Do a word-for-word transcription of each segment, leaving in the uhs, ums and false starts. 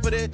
for this?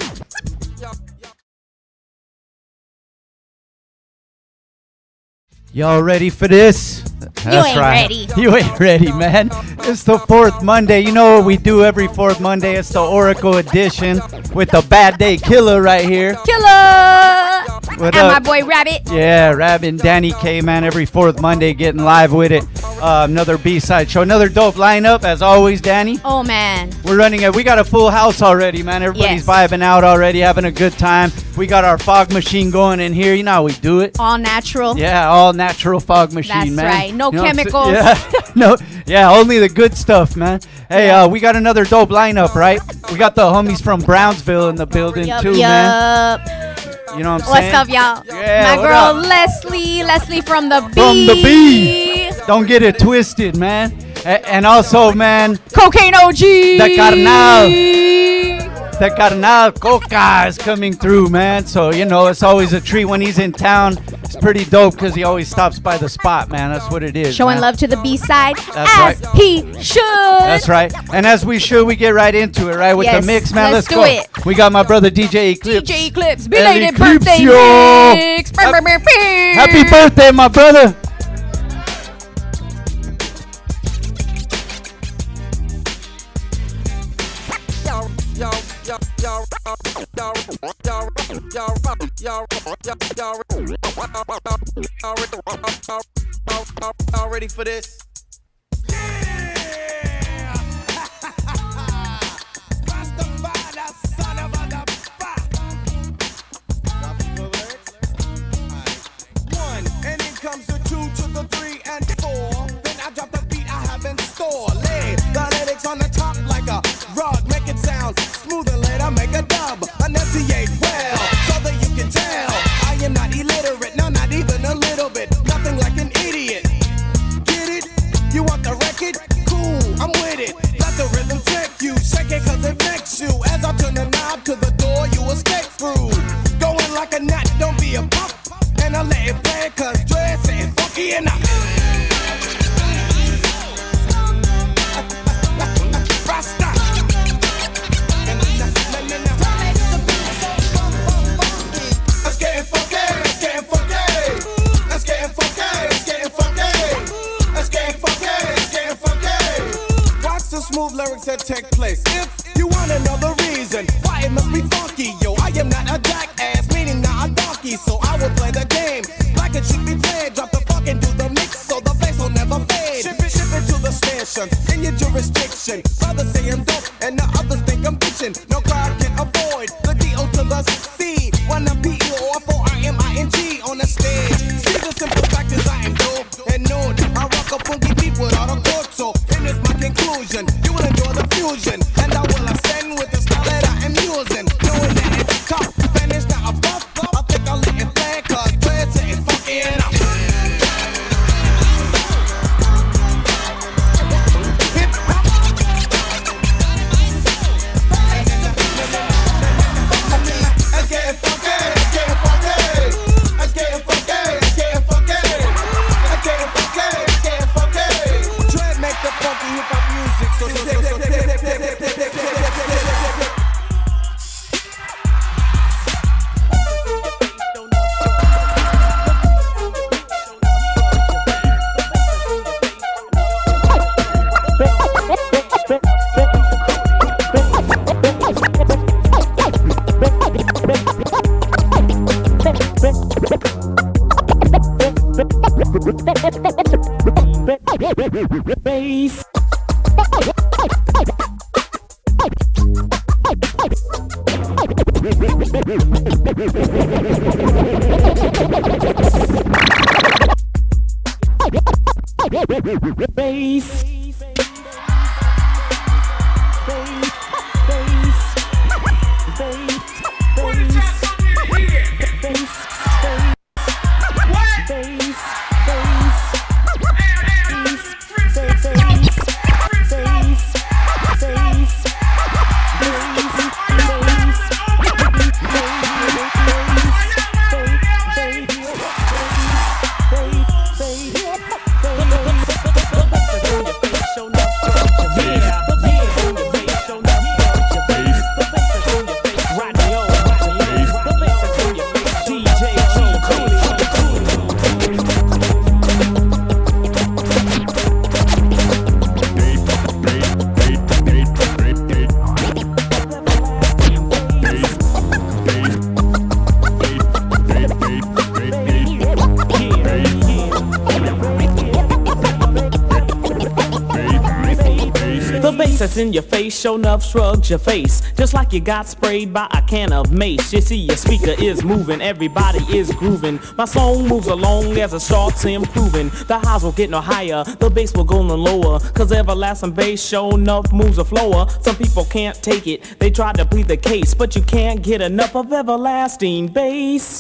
Y'all ready for this? That's you ain't right. ready. You ain't ready, man. It's the fourth Monday. You know what we do every fourth Monday? It's the Oracle edition with the Bad Day Killer right here. Killer! What and up? my boy Rabbit. Yeah, Rabbit and Dani K, man, every fourth Monday getting live with it. Uh, another B-side show. Another dope lineup, as always, Dani. Oh, man. We're running it. We got a full house already, man. Everybody's Yes. vibing out already, having a good time. We got our fog machine going in here. You know how we do it. All natural. Yeah, all natural fog machine, That's man. right. No You know what I'm chemicals. saying? Yeah. no, yeah, only the good stuff, man. Hey, Yeah. uh, we got another dope lineup, right? We got the homies from Brownsville in the building Yup, too, yup. man. You know what I'm What's saying? up, y'all? Yeah, my what girl up? Leslie. Leslie from the B. From the B. Don't get it twisted, man. A- and also, man, Cocaine O G. the carnal. The carnal Coca is coming through, man. So, you know, it's always a treat when he's in town. It's pretty dope because he always stops by the spot, man. That's what it is. Showing man. love to the B-side That's as right. he should. That's right. And as we should, we get right into it, right? With Yes, the mix, man. let's Let's, do go. it. We got my brother D J Eclipse. D J Eclipse. El Belated birthday Eclipse, mix. yo. Brr, brr, brr, brr. Happy birthday, my brother. Y'all ready for this? One, and then comes the two to the three and four. Then I drop the beat I have in store. Lay the lyrics on the top like a rug. Make it sound smooth and later make a dub. Enunciate well, so that you can tell I am not illiterate, no, not even a little bit. Nothing like an idiot. Get it? You want the record? Cool, I'm with it. Let the rhythm take you. Shake it cause it makes you. As I turn the knob to the door, you escape through. Going like a nut, don't be a pup. And I let it play cause dress ain't funky enough. Rasta. Let's get it funky, let's get it funky. Let's get it funky, let's get it funky. Let's get it funky, let's get it funky. Watch the smooth lyrics that take place. If you want another reason why it must be funky, yo, I am not a jackass, meaning not a donkey, so I will play the game like it should be played. Drop the funk into the mix so the bass will never fade. Ship it, ship it to the station in your jurisdiction. Others say I'm dope and the others think I'm bitchin'. No crowd can avoid the D O to the C. When I'm P E or F O R M I N G on the stage. See the simple fact is I am dope and known. I rock a funky beat without a chord, so and it's my conclusion. You will enjoy the fusion and I will ascend with the style that I am using. Knowing that it's tough and it's not a buff. I think I'll let it play cause dress ain't funky enough. Let's get it funky, let's get it funky. Let's get it funky, let's get it funky. Let's get it funky, let's get it funky. Dread make the funky hip hop music. So, so, so, so, Bass. Bass. that's in your face, show enough shrugs your face, just like you got sprayed by a can of mace. You see your speaker is moving, everybody is grooving. My song moves along as it starts improving. The highs will get no higher, the bass will go no lower, cause everlasting bass show enough moves a flower. Some people can't take it, they try to plead the case, but you can't get enough of everlasting bass.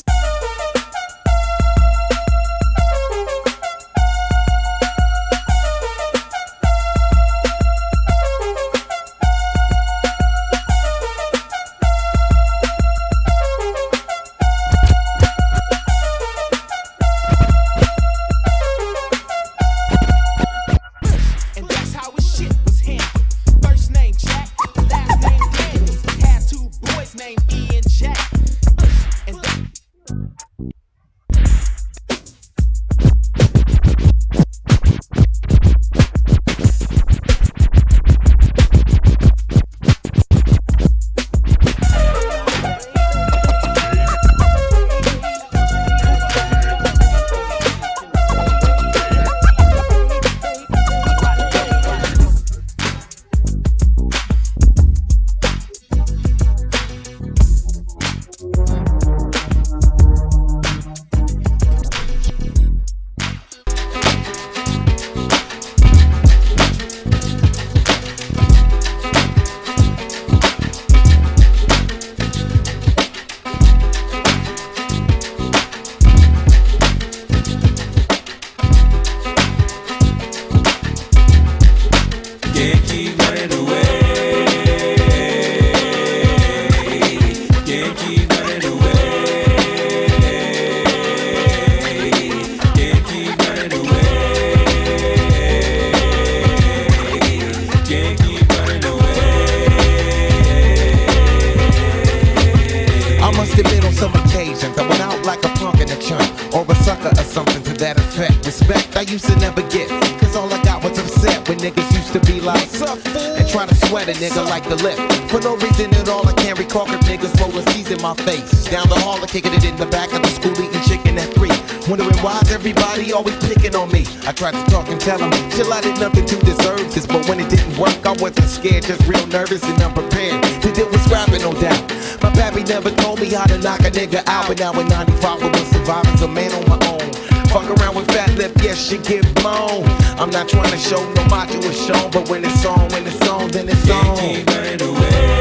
Nigga like the lip. For no reason at all, I can't recall if niggas rolling C's in my face. Down the hall, kicking it in the back of the school, eating chicken at three. Wondering why's everybody always picking on me. I tried to talk and tell them, chill, I did nothing to deserve this. But when it didn't work, I wasn't scared, just real nervous and unprepared to deal with scrapping, no doubt. My pappy never told me how to knock a nigga out. But now in ninety-five, I was surviving as a man on my own. Fuck around with fat lip, yes, she get blown. I'm not trying to show no macho is shown, but when it's on, when it's on, then it's on. Can't keep running away.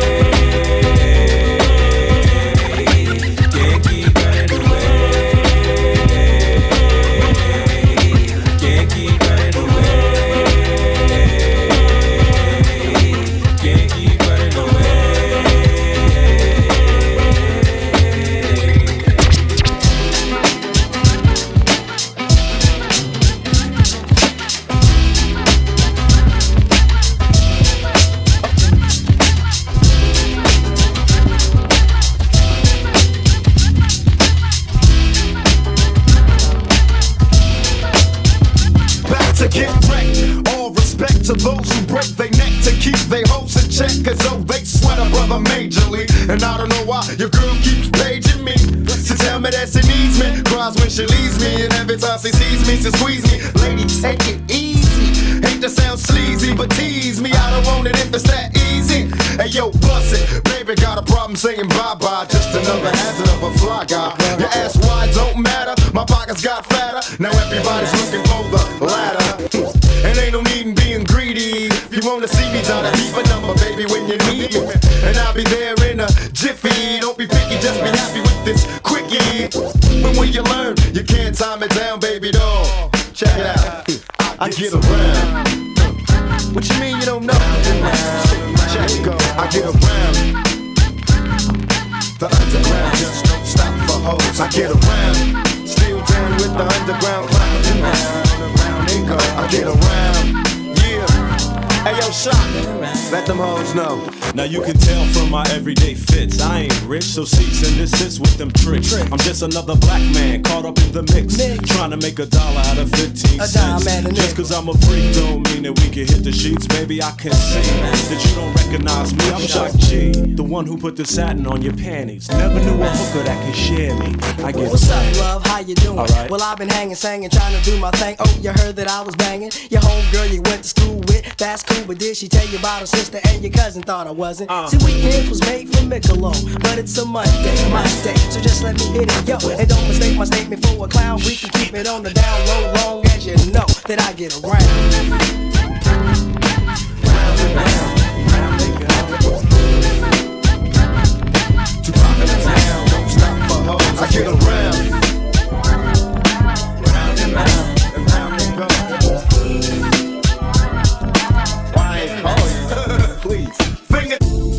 Can't keep running away. Can't keep running away. Can't keep running away. To get wrecked, all respect to those who break their neck to keep their hopes in check, cause oh, they sweat a brother majorly. And I don't know why your girl keeps paging me to tell me that she needs me, cries when she leaves me, and every time she sees me, she squeeze me. Lady, take it easy, hate to sound sleazy, but tease me, I don't want it if it's that easy. Hey yo, bust it, baby, got a problem saying bye-bye, just another hazard of a fly guy. Your ass wide don't matter, my pockets got fatter, now everybody's looking for the ladder. And ain't no need in being greedy. If you wanna see me, try to keep a number, baby, when you need it. And I'll be there in a jiffy. Don't be picky, just be happy with this quickie. But when you learn, you can't time it down, baby doll. Check it out, I get around. What you mean you don't know? Check it go, I get around. The underground just don't stop for hoes. I get around. Still down with the underground clowns. Around they go. I get around. Yeah. Hey yo, Shot, let them hoes know. Now you can tell from my everyday fits, I ain't rich, so cease and desist with them tricks. I'm just another black man caught up in the mix, trying to make a dollar out of fifteen cents. Just cause I'm a freak don't mean that we can hit the sheets. Baby, I can see that you don't recognize me. I'm Shock G, the one who put the satin on your panties. Never knew a hooker that could share me. I get What's up, love? How you doing? Right. Well, I've been hanging, singing, trying to do my thing. Oh, you heard that I was banging your homegirl you went to school with. That's cool, but did she tell you about her sister sister and your cousin thought I wasn't. Uh. See, weekends was made for Michelob, but it's a Monday, my day. So just let me hit it, yo. And don't mistake my statement for a clown. We can keep it on the down low, long as you know that I get around. Round and round, round they go. To rock in the town, don't stop for hoes. I get around. Round and round, and round they go. Why I ain't call you? Please, finger.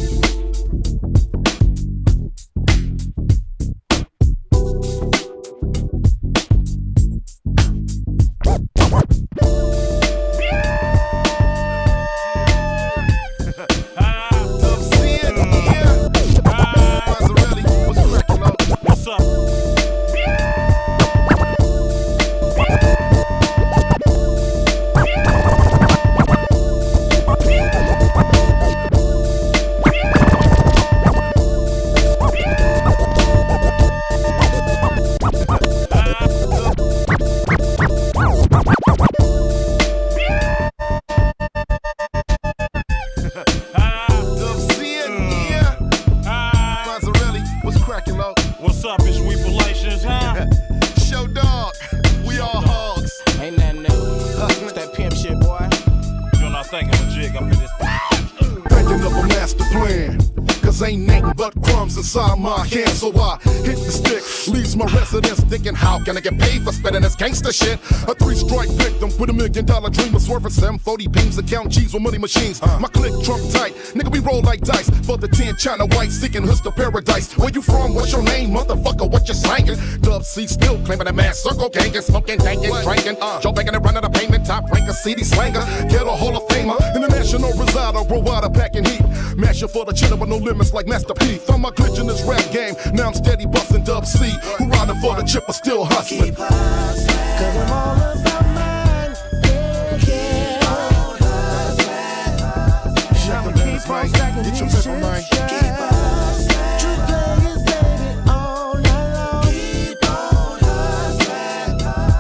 Inside my hand, so I hit the stick, leaves my residence thinking, how can I get paid for spending this gangster shit? A three-strike victim with a million dollar dream of swerving seven forty beams and count G's with money machines. Uh. My click trump tight, nigga, we roll like dice for the ten China white seeking hoods to paradise. Where you from? What's your name, motherfucker? What you slanging? Dub C still claiming that man circle gangin', smoking, dankin', drinking, uh. Joe banging and running the payment, top ranker, C D slanger, ghetto Hall of Famer, international resider, worldwide packing heat, mashing for the chiller with no limits like Master P. Thumb my glitch in this rap game, now I'm steady busting Dub C, who riding for the chip but still hustling. Keep hustling, cause I'm all about mine. Keep on hustling. Shut the keep on stacking get your paper, man. Keep hustling. True players, baby, all night long. Keep on hustling.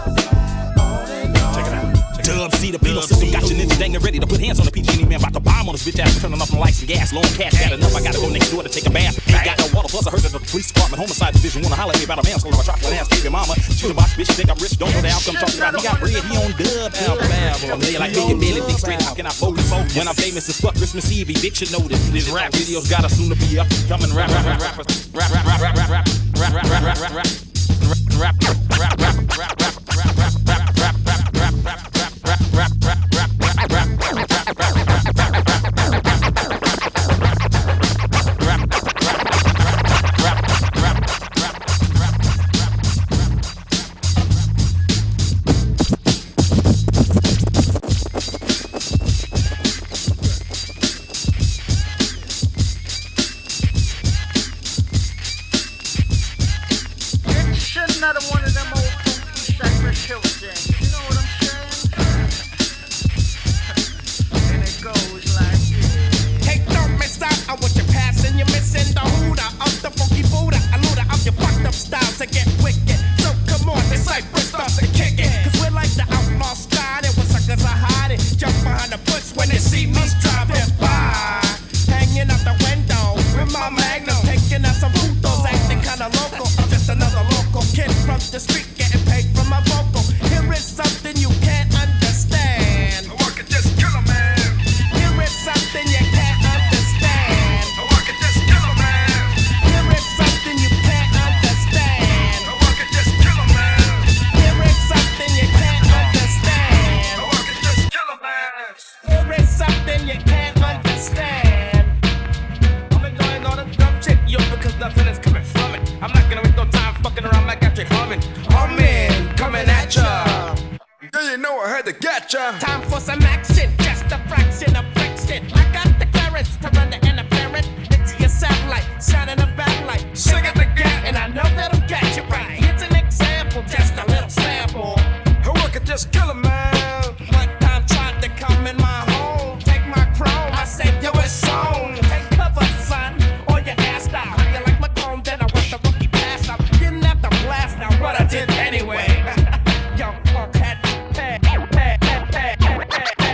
On and on. Check it out. Check Dub C, the penal system got your ninja dang and ready to put hands on the P G Any man about to bomb on this bitch ass, turning off my lights and gas, long cash, got enough, I gotta go next door to take a bath. Ain't got no water, plus I heard that the police department homicide division wanna holler at me about a manslaughter. I dropped my ass baby mama, shoot a box, bitch, think I'm rich, don't know the outcome, talking about he got bread, he on Dub album, album. They like making Billy think straight, how can I focus? When I'm famous as fuck Christmas Eve, bitch, you know this. These rap videos got us soon to be up, coming rap, rap, rap, rappers, rap, rap, rap, rap, rap, rap, rap, rap, rap, rap, rap, rap, rap, rap, rap, rap, rap. Time for some action, just a fraction of friction. I got the clearance to run the interference. It's your satellite, shining a backlight. Sing it again, and I know that'll catch it right. Here's an example, just a little sample. Who could just kill a man? One time tried to come in my home, take my chrome. I said, yo, it's on. Take cover, son, or your ass down. You like my chrome, then I want the rookie pass. I didn't have to blast out what I did anyway. Yo, punk had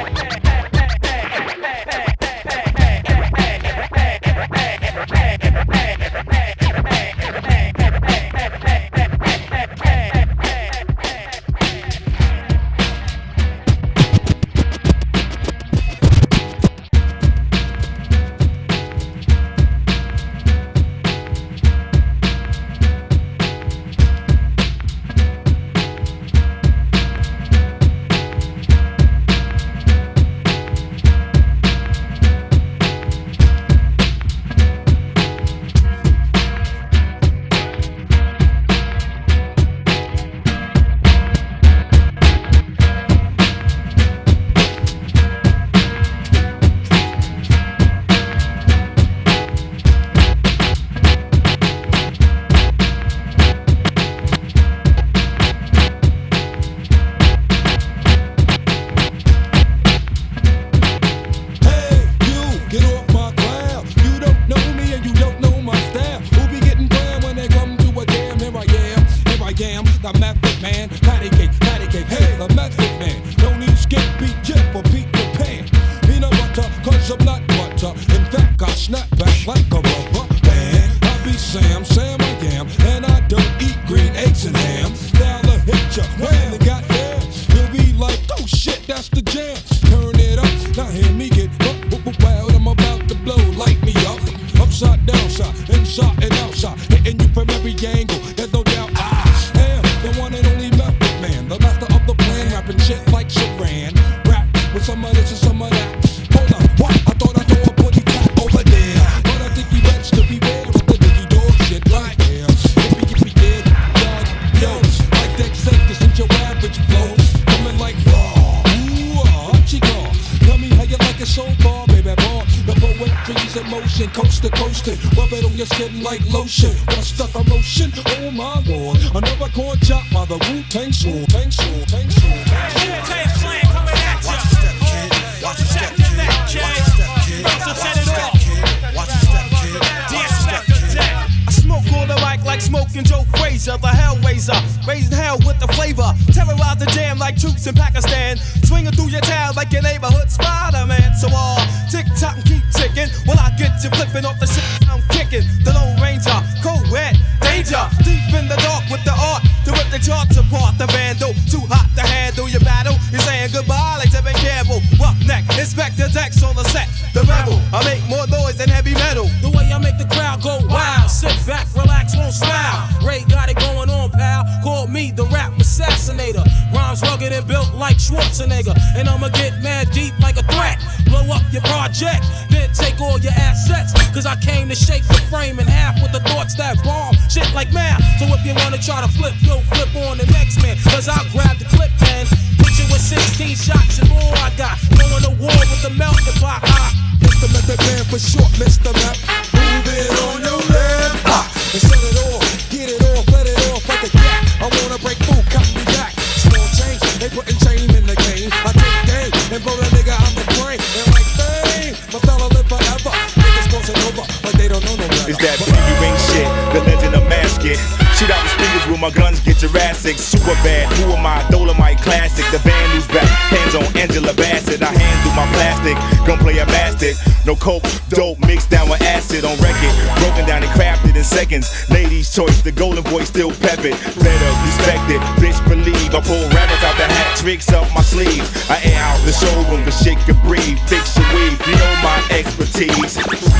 your skin like lotion. What's the commotion? Oh my lord, another chord chop by the Wu-Tang Sword. Tang Sword, Tang Sword. Wu-Tang Slang coming at ya. Watch your step, kid. Watch your step, kid. Watch your step, kid. Watch your step, kid. Watch your step, kid. I smoke on the mic like smoking Joe Frazier, the Hellraiser, raising hell with the flavor. Terrorize the jam like troops in Pakistan, swinging through your town like your neighborhood Spider-Man. So all uh, tick tock and keep ticking. When I get you flipping off the shit I'm kicking, the Lone Ranger, co-ed, danger, deep in the dark with the art to rip the charts apart. The vandal, too hot to handle your battle. You're saying goodbye like Tevin Campbell. Roughneck, Inspector Dex on the set. The rebel, I make more noise than heavy metal. The way I make the crowd go wild. Sit back, relax, won't smile. Ray got it going on, pal. Call me the rap assassinator. Rhymes rugged and built like Schwarzenegger. And I'ma get mad deep like a threat. Blow up your project, then take all your assets. Cause I came to shake the frame in half with the thoughts that bomb shit like math. So if you wanna try to flip, yo, flip on the next man. Cause I'll grab the clip and hit you with sixteen shots and more I got. Going to war with the melting pot. It's the method man for short, Mister Rap. Move it on your left, ha, and set it off, get it off, let it off like a cat. I wanna break through, cut me back. Small change, they putting chain in the game. I take game and blow the nigga out the brain. And like bang, my fella live forever. Niggas crossing over, but they don't know no better. It's that baby ring shit, the legend of Masket. Shoot out the speakers with my guns, get Jurassic. Super bad, who am I? Dolomite classic. The Vandal's back, hands on Angela Bassett. I handle my plastic, gunplay a bastard. No coke, dope, mixed down with acid on record. Broken down and crafted in seconds. Ladies' choice, the golden boy still pep it. Better respect it, bitch believe. I pull rabbits out the hat, tricks up my sleeve. I air out the showroom, the shit can breathe. Fix your weave, you know my expertise.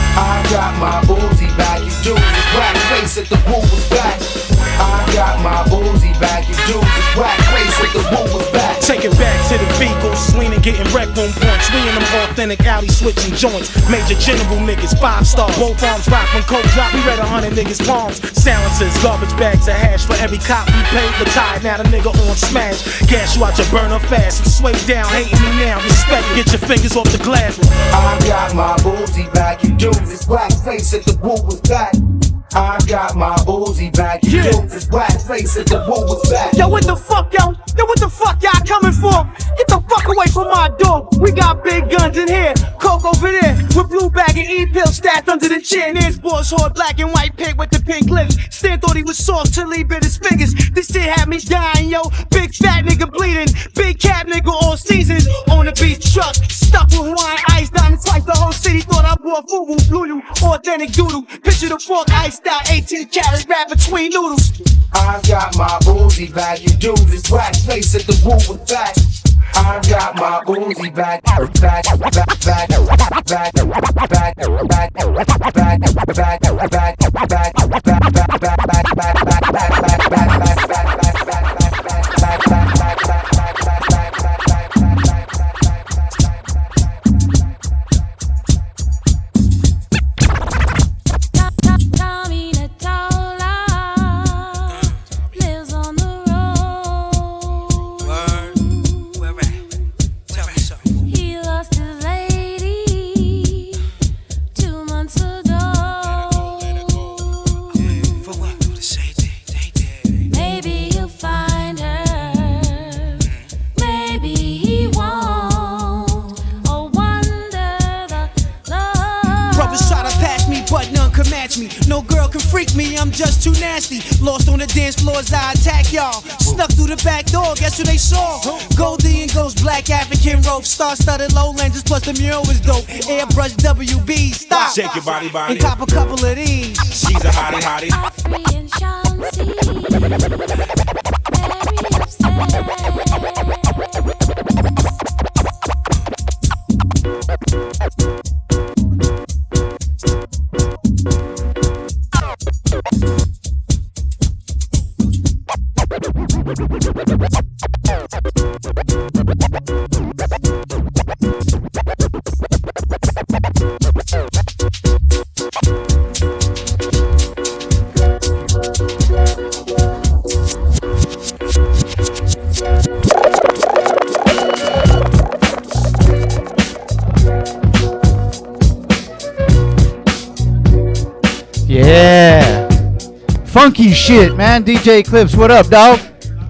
I got my Uzi back, you do this black face at the woo was back. I got my Uzi back, you do this black face at the woo was back. Take it back to the vehicles, leaning, getting wrecked on points. We in them authentic alley switching joints. Major general niggas, five stars. Both arms rock when coke drop. We read a hundred niggas' palms. Silencers, garbage bags of hash for every cop we paid. Retired, now the nigga on smash. Gas you out your burner fast. And sway down, hating me now. Respect, get your fingers off the glass. I got my Uzi back, you do this black face at the woo was back. I got my Uzi back, you yeah. do this black face at the woo was back. Yo, what the fuck, yo? Yo, what the fuck y'all coming for? Get the fuck away from my door. We got big guns in here, coke over there, with blue bag and E-pill stacked under the chin. Here's boss hard black and white pig with the pink lips. Stan thought he was soft till he bit his fingers. This shit had me dying, yo. Big fat nigga bleeding, big cat nigga all seasons. On the beach truck, stuck with Hawaiian ice, diamond twice. The whole city thought I wore FUBU, blue you, authentic doodle. Picture the fork, iced out, eighteen carat wrap between noodles. I got my Uzi back, you do this black face at the woo was back. I got my Uzi back, back, back, back, back, back, back, back, back, back, back, No girl can freak me, I'm just too nasty. Lost on the dance floors, I attack y'all. Snuck through the back door, guess who they saw? Goldie and Ghost, black African rope, star-studded lowlanders, plus the mural was dope. Airbrush W B, stop. Shake your body, body. And cop a couple of these. She's a hottie, hottie. Yeah. Funky shit, man. D J Eclipse, what up, dog?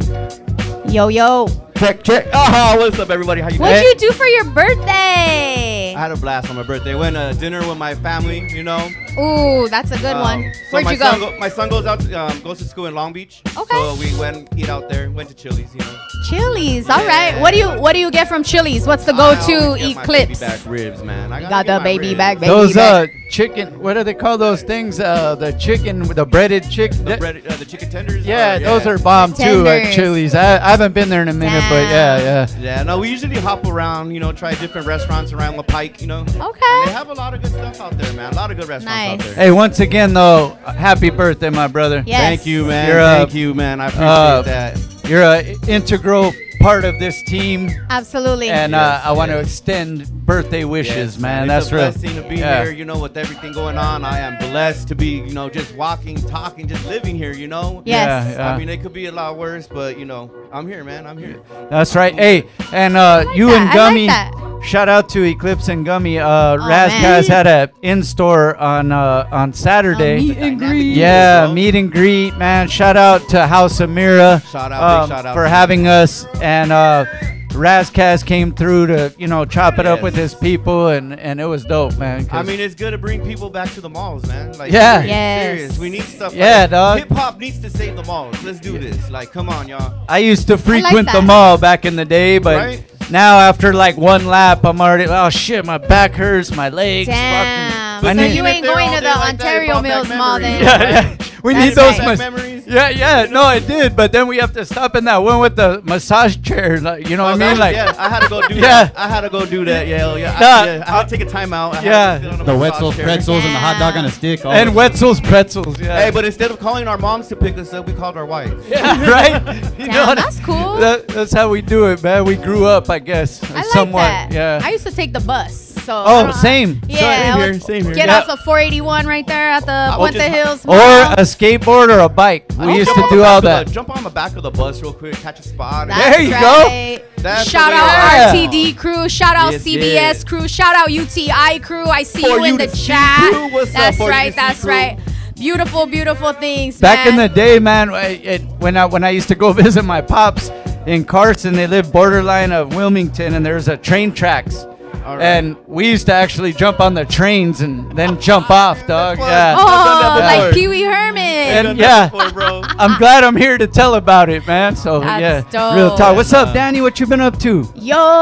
Yo, yo. Check, check. Oh, what's up, everybody? How you doing? What'd you do for your birthday? I had a blast on my birthday. Went to dinner with my family, you know. Ooh, that's a good Um, one. so Where'd my you go? Son go? My son goes out, to, um, goes to school in Long Beach. Okay. So we went eat out there. Went to Chili's, you know. Chili's, all right. What do you What do you get from Chili's? What's the go-to Eclipse? Baby back ribs, man. I You gotta got the get my baby ribs. back, baby Those uh back. chicken, what do they call those things? Uh, the chicken, the breaded chicken. The, bread, uh, the chicken tenders. Yeah, are- those are bomb too at Tenders. Chili's. I, I haven't been there in a minute, but yeah, yeah. Yeah, no, we usually hop around, you know, try different restaurants around La Pike, you know. Okay. And they have a lot of good stuff out there, man. A lot of good restaurants out there. Hey, once again though, happy birthday, my brother. Yes. Thank you, man. You're a- Thank you, man. I appreciate uh, that. You're an integral part of this team, Absolutely. and uh, I want to extend birthday wishes, Yes, man. It's That's a real. blessing to be Yeah. here, you know, with everything going on. I am blessed to be, you know, just walking, talking, just living here, you know. Yes. Yeah, yeah. I mean, it could be a lot worse, but you know, I'm here, man. I'm here. That's right. Hey, and uh, you that. and I like Gummy, that. shout out to Eclipse and Gummy. Uh, Oh, Razkaz man. had a in store on uh, on Saturday. meet and greet. Yeah, bro. meet and greet, man. Shout out to House Amira Shout out, um, big shout out for to having us, and uh, Razkaz came through to you know chop it up Yes. with his people, and and it was dope, man. 'cause- I mean, it's good to bring people back to the malls, man. Like, Yeah. serious, Yes. serious. We need stuff. Yeah, like, dog. Hip hop needs to save the malls. Let's do this. Like, come on, y'all. I used to frequent the that. mall back in the day, but Right? now after like one lap, I'm already oh shit, my back hurts, my legs. Damn. Fucking, So I need- you ain't If they're going all to day the like that, it Ontario brought back Mills Mall memories. then. yeah, yeah. We That's need those. right. mas- memories. yeah, yeah. No, I did, but then we have to stop in that one with the massage chair. Like, you know what I Oh, mean? that- Like, yeah, I had to go do Yeah. that. I had to go do that. Yeah, yeah. I, Nah, yeah, I had to take a timeout. I had yeah. to sit on a The massage Wetzel's chair. pretzels and the hot dog on a stick. all and the- Wetzel's pretzels. Yeah. Hey, but instead of calling our moms to pick us up, we called our wives. yeah, right. You Damn, know what I- that's cool. That, that's how we do it, man. We grew up, I guess, I like somewhat. that. Yeah. I used to take the bus. So I oh, don't- same. Yeah, Same I here, would same here. Get Yeah. off of four eighty-one right there at the I Puente would just- Hills Or Mall. a skateboard or a bike. We I'll used jump to on do the all back of that. the- Jump on the back of the bus real quick, catch a spot. and- That's There you go. right. That's the Shout way out it is. R T D crew. Shout out Yes, C B S yes. crew. Shout out U T I crew. I see For you in you the to see chat. crew. What's up, that's for you right. to see That's crew? right. Beautiful, beautiful things. Back in man. the day, man, I- it, when I when I used to go visit my pops in Carson, they lived borderline of Wilmington, and there's a train tracks. All right. And we used to actually jump on the trains and then jump off, dog. fun. Yeah. Oh, I've done that like before. Pee Wee Herman. And Done yeah, that before, bro. I'm glad I'm here to tell about it, man. So That's yeah, dope. real talk. What's up, Dani? What you been up to?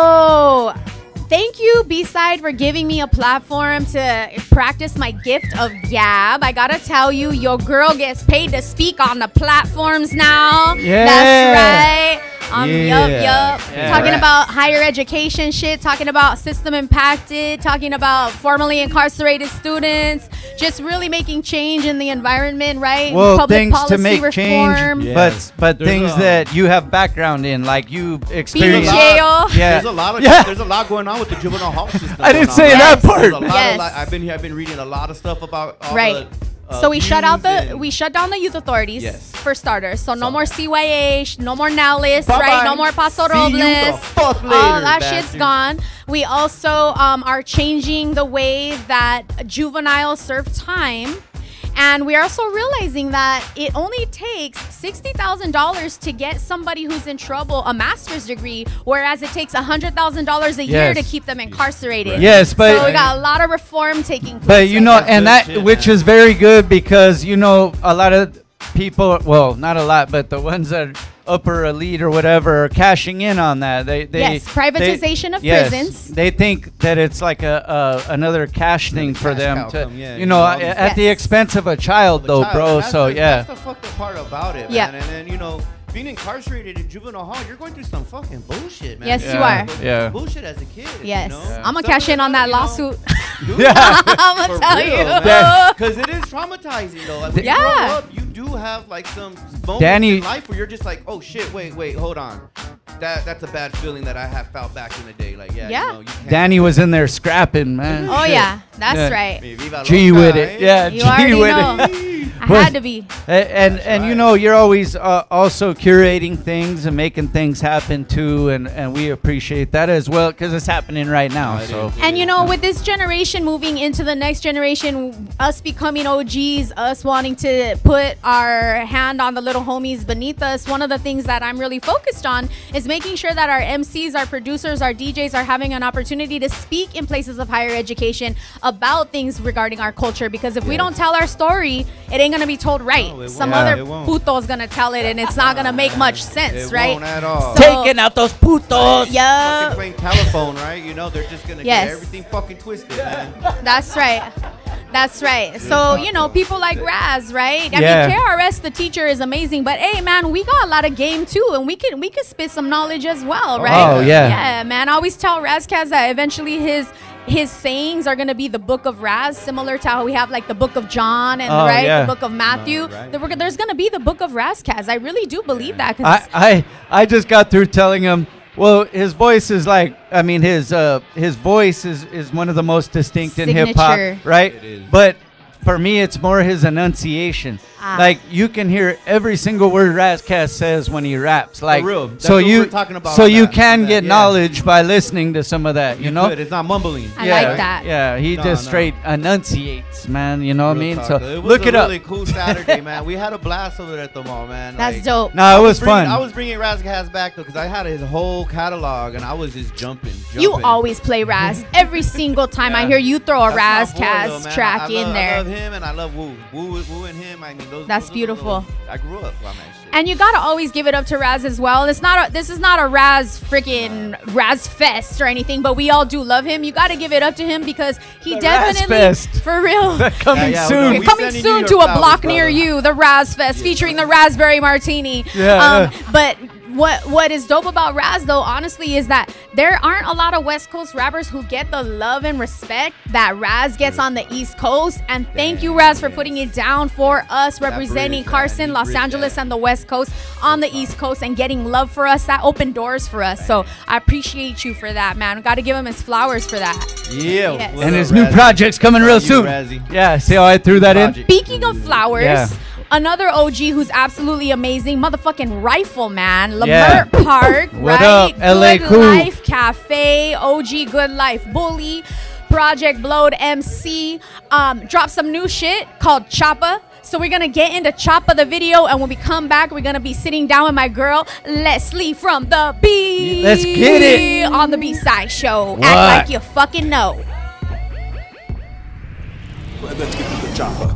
Yo, thank you, BSide, for giving me a platform to practice my gift of gab. I gotta tell you, your girl gets paid to speak on the platforms now. Yeah. That's right. Um, yup, Yeah. yup. Yeah. Talking Right. about higher education shit, talking about system impacted, talking about formerly incarcerated students, just really making change in the environment, right? Well, Public things policy to make reform. change, Yes. but but There's things a- that you have background in, like you Being in experienced. jail. Yeah. There's a lot of Yeah. there's a lot going on with the juvenile hall system. I didn't going say on. that Yes. part. There's a lot Yes. of, like, I've been here. I've been reading a lot of stuff about all Right. the, uh, So we shut out views the and- we shut down the youth authorities Yes. for starters. So no more C Y A, sh- no more Nalis, Bye-bye. right? No more Paso See you the Robles. fuck All later, that bastard. shit's gone. We also um, are changing the way that juveniles serve time. And we're also realizing that it only takes sixty thousand dollars to get somebody who's in trouble a master's degree, whereas it takes one hundred thousand dollars a year Yes. to keep them incarcerated. Yes, but so we got a lot of reform taking place. But you right know, now. and good that shit, which man. is very good because you know a lot of people. Well, not a lot, but the ones that are upper elite or whatever are cashing in on that. They, they Yes, privatization they- of yes, prisons. They think that it's like a, a another cash thing for cash them cow to, come, yeah, you you know, know, a- all these- at the Yes. expense of a child, though, child. bro. That's So the, yeah. That's the fucked up part about it, Yeah. man. And then, you know, being incarcerated in juvenile hall, you're going through some fucking bullshit, man. Yes, You're you going are. through Yeah. Bullshit as a kid. Yes, You know? I'm gonna Some cash of in it, on that you know, lawsuit. dude, Yeah. I'm gonna for tell real, you. man. Because it is traumatizing, though. Like, when Yeah. you grow up, you do have like some moments Danny- in life where you're just like, oh shit, wait, wait, hold on. That that's a bad feeling that I have felt back in the day. Like, yeah, Yeah. You know, you can't Danny was in there scrapping, man. Oh Shit. yeah, That's Yeah. right. G with it. Yeah, You G already with know. it. I But- had to be. A- And and you know you're always uh, also curating things and making things happen too, and, and we appreciate that as well because it's happening right now. So And you know, with this generation moving into the next generation, us becoming O Gs, us wanting to put our hand on the little homies beneath us, one of the things that I'm really focused on is making sure that our M Cs, our producers, our D Js are having an opportunity to speak in places of higher education about things regarding our culture. Because if we don't tell our story, it ain't gonna be told right. No, it Some won't. other It won't. puto's gonna tell it, and it's not gonna make much sense, It right? won't at all. So- taking out those putos. Yeah. Fucking playing telephone, right? You know, they're just gonna Yes. get everything fucking twisted, man. That's right. That's right. So, you know, people like Raz, right? I Yeah. mean, K R S, the teacher, is amazing, but hey, man, we got a lot of game too, and we can we can spit some knowledge as well, right? Oh, yeah. Yeah, man. I always tell Razkaz that eventually his his sayings are gonna be the book of Raz, similar to how we have like the book of John and Oh, right yeah. the book of Matthew. right. There- There's gonna be the book of Razkaz. I really do believe that. 'cause I, I I just got through telling him. Well, his voice is like, I mean, his uh, his voice is, is one of the most distinct in hip hop, Signature. right? It is. But for me, it's more his enunciation. Ah. Like you can hear every single word Razkaz says when he raps. Like real. That's so what you we're talking about so on you that- can on that, get yeah. knowledge by listening to some of that. You, You know, could. It's not mumbling. I yeah, like that. Yeah, he No, just no. straight enunciates, man. You know what I Real mean? talk. So it was look a it up. really cool Saturday, man. We had a blast over there at the mall, man. That's Like, dope. No, I it was bringing- fun. I was bringing Razkaz back though, because I had his whole catalog and I was just jumping. jumping. You always play Raz. Every single time I Yeah. hear you throw a That's my boy, though, Razkaz man. track I, I in love, there. I love him and I love Woo. Woo, Woo and him. I mean, those. That's those are beautiful. little- I grew up on that shit. And you gotta always give it up to Raz as well. It's not a, this is not a Raz freaking Raz fest or anything, but we all do love him. You gotta give it up to him because he The definitely, Raz Fest. for real, Coming Yeah, yeah, soon. we- we coming sending soon you to your a block flowers, near brother. you, the Raz Fest featuring the Raspberry Martini. Yeah, Um, yeah. but what what is dope about Raz though, honestly, is that there aren't a lot of West Coast rappers who get the love and respect that Raz gets on the East Coast. And thank you, Raz, for putting it down for us, representing bridge, man. Carson, You Los bridge Angeles, that. and the West Coast on the East Coast and getting love for us. That opened doors for us. So I appreciate you for that, man. Got to give him his flowers for that. Yeah. Yes. what's And up, his new Razzie? project's coming real You, soon. Razzie. Yeah, see how I threw that in? Project. Speaking of flowers, Yeah. another O G who's absolutely amazing, motherfucking Rifle Man, Lamert Yeah. Park, What right? up, L A Good Cool? Life Cafe, O G Good Life Bully, Project Blowed M C, um, dropped some new shit called Choppa. So we're gonna get into Choppa the video, and when we come back, we're gonna be sitting down with my girl Leslie from the B. Let's get it. on the B-side show. What? Act like you fucking know. Let's get to the chopper.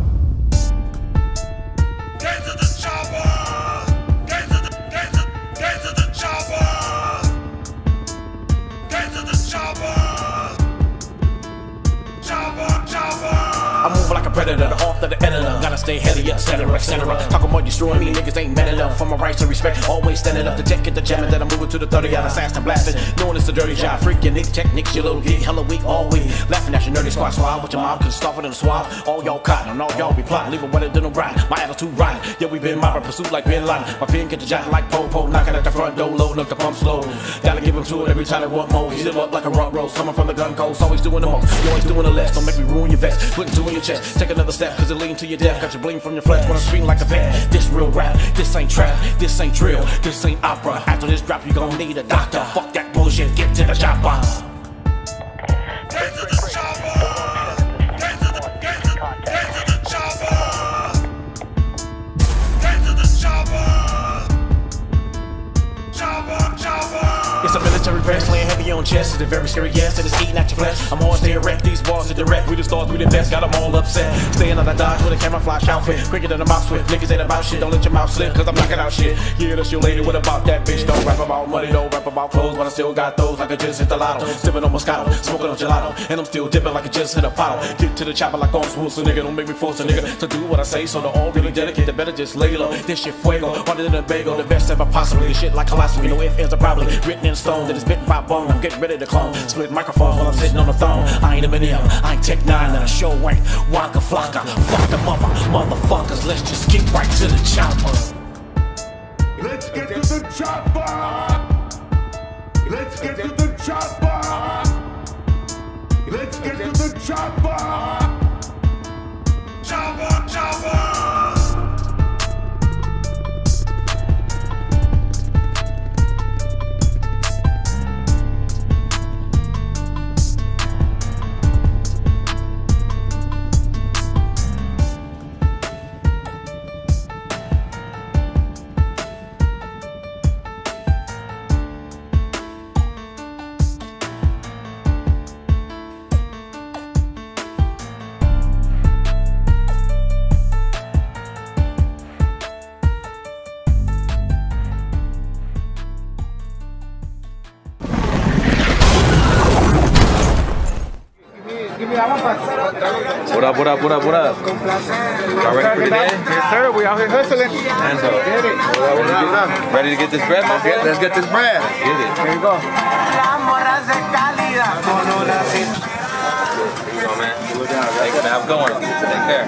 Get to the chopper! Get to the, get to, get to the chopper! Get to the chopper! Chopper, chopper! I move like a predator, the author, the editor. Gotta stay heady, et cetera, et cetera. Talking about destroying me, niggas ain't mad enough. For my rights and respect, always standing up to tech, get the jamming that I'm moving to the thirty out assassin blasting. Knowing it's the dirty job, freaking Nick techniques, you little geek, hella weak all week. Laughing at your nerdy squad swab with your mom, cause it's tougher than a swab. All y'all caught, and all y'all be plotting, leaving wetter than a ride. My attitude right, yeah, we been mobbing, pursuit like Bin Laden. My pen get the jack like Po-Po, knocking at the front door, loading up the pump slow. Gotta give him to it every time they want more. Heat him up like a rock roast, coming from the gun coast, always doing the most. You always doing the less, don't make me ruin your vest. Putting two in your chest, take another step, cause it lean to your death. Got your bling from your flesh, wanna scream like a vet. This real rap, this ain't trap, this ain't drill, this ain't opera. After this drop, you gon' need a doctor. Fuck that bullshit, get to the chopper. Get to the chopper! Get to the, get to, get to the chopper! Get to the chopper! Chopper, chopper! It's a military press, laying heavy on chest. It's a very scary yes, and it's eating at your flesh. I'm always stay erect, these balls are direct. We the stars, we the best, got them all upset. Staying on the dodge with a camouflage outfit. Quicker than a mouse swift. Niggas ain't about shit, don't let your mouth slip, cause I'm knocking out shit. Yeah, that's your lady, what about that bitch? Don't rap about money, don't rap about clothes, but I still got those like I just hit the lotto. Sipping on Moscato, smoking on gelato, and I'm still dipping like I just hit a bottle. Get to the chopper like on swoop, so nigga don't make me force a nigga to do what I say, so the all really dedicated, better just lay low. This shit fuego, harder than a bagel, the best ever possibly. This shit like philosophy, no ifs, ands, or probably. Written in stone, that is bitten by bone. I'm getting ready to clone, split microphones while I'm sitting on the throne. I ain't Eminem, I ain't Tech Nine, and a show ain't Waka Flocka. Fuck the mother, motherfuckers, let's just get right to the chopper. Let's get to the chopper! Let's get to the chopper! Let's get to the chopper. Chopper, chopper. What up, what up, what up, what up? Y'all ready for today? Yes, sir. We out here hustling. Hands up. Get it. Ready to get, ready to get this bread, my boy? Let's get this bread. Get it. Here we go. Come on, man. Thanks, man. Have a good one. Take care.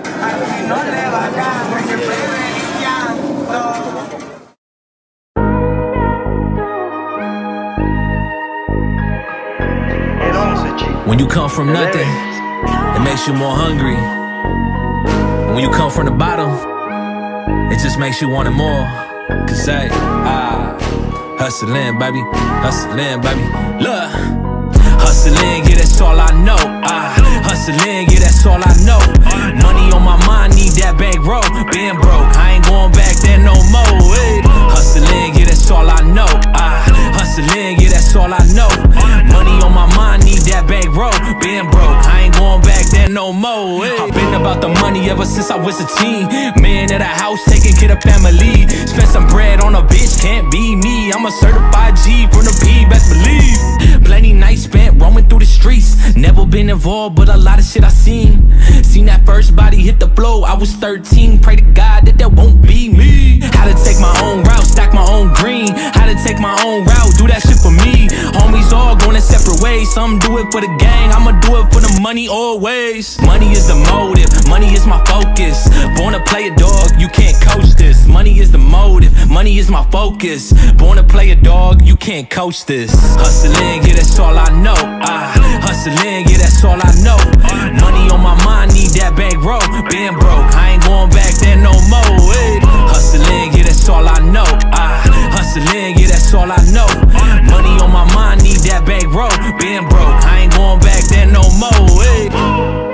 When you come from nothing, it makes you more hungry. When you come from the bottom, it just makes you want it more. Cause hey, ah, hustling, baby, hustling, baby. Look, hustling, yeah, that's all I know. Ah, hustling, yeah, that's all I know. Money on my mind, need that bankroll. Been broke, I ain't going back there no more. Hey, hustling, yeah, that's all I know. Ah, hustling, yeah, that's all I know. Money on my mind, need that bankroll. Been broke, I ain't going back there no more. Hey. I've been about the money ever since I was a teen. Man at a house, taking care of family. Spent some bread on a bitch, can't be me. I'm a certified G from the P, best believe. Plenty nights spent roaming through the streets. Never been involved, but a lot of shit I seen. Seen that first body hit the floor, I was thirteen. Pray to God that that won't be me. How to take my own route, stack my own green. How to take my own route, do that shit for me. Homies all going in separate ways. Some do it for the gang, I'ma do it for the money always. Money is the motive, money is my focus. Born to play a dog, you can't coach this. Money is the motive, money is my focus. Born to play a dog, you can't coach this. Hustling, yeah, that's all I know. Ah, hustling, yeah, that's all I know. Money on my mind, need that bankroll. Been broke, I ain't going back there no more. Hey. Hustling, yeah, that's all I know. Ah, hustling, yeah, that's all I know. Money on my mind, need that bankroll. Been broke, I ain't going back there no more. Hey.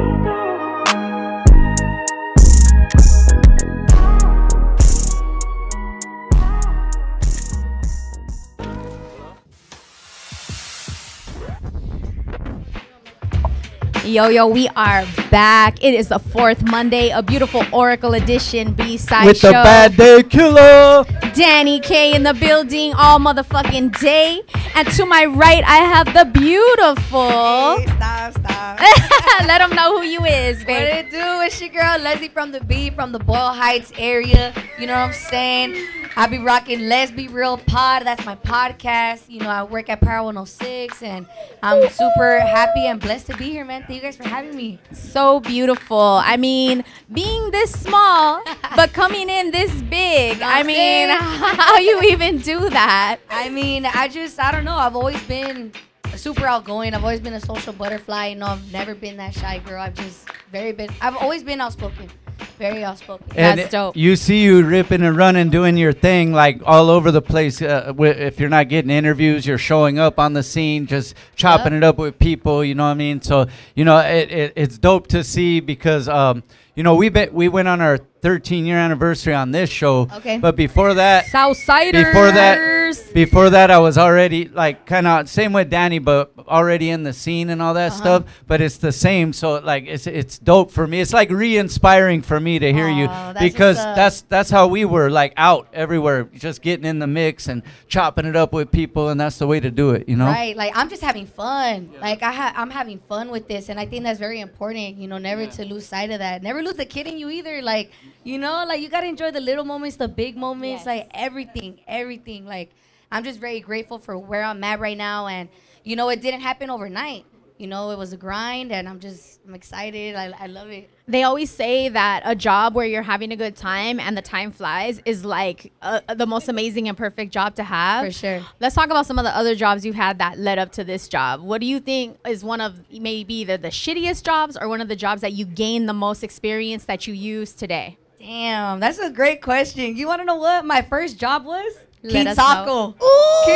Yo, yo, we are back. It is the fourth Monday, a beautiful Oracle edition B-side With show. the bad day killer. Dani K in the building all motherfucking day. And to my right, I have the beautiful. Hey, stop, stop. Let them know who you is, babe. What it do? It's your girl Leslie from the B, from the Boyle Heights area. You know what I'm saying? I be rocking Let's Be Real Pod. That's my podcast. You know, I work at Power one oh six, and I'm super happy and blessed to be here, man. Thank you guys for having me. So beautiful. I mean, being this small, but coming in this big. I mean, how you even do that? I mean, I just, I don't know. I've always been super outgoing. I've always been a social butterfly. You know, I've never been that shy girl. I've just very been, I've always been outspoken. Very outspoken. And That's dope. You see you ripping and running, doing your thing like all over the place. Uh, if you're not getting interviews, you're showing up on the scene, just chopping Yep. it up with people. You know what I mean? So you know it, it, it's dope to see because um, you know we been, we went on our thirteen year anniversary on this show. Okay. But before that, Southsiders. Before that, before that, I was already like kind of same with Dani, but already in the scene and all that Uh-huh. stuff. But it's the same, so like it's it's dope for me. It's like re-inspiring for me to hear you that's because what's up. that's that's how we were like out everywhere, just getting in the mix and chopping it up with people, and that's the way to do it, you know. Right, like I'm just having fun. Like I ha- I'm having fun with this, and I think that's very important. You know, never to lose sight of that. Never lose the kid in you either. Like, you know, like you gotta enjoy the little moments, the big moments, Yes. like everything, everything. Like I'm just very grateful for where I'm at right now, and you know, it didn't happen overnight. You know, it was a grind, and I'm just, I'm excited. I, I love it. They always say that a job where you're having a good time and the time flies is like uh, the most amazing and perfect job to have. For sure. Let's talk about some of the other jobs you've had that led up to this job. What do you think is one of maybe either the shittiest jobs or one of the jobs that you gained the most experience that you use today? Damn, that's a great question. You want to know what my first job was? Let King us Taco. know. Ooh,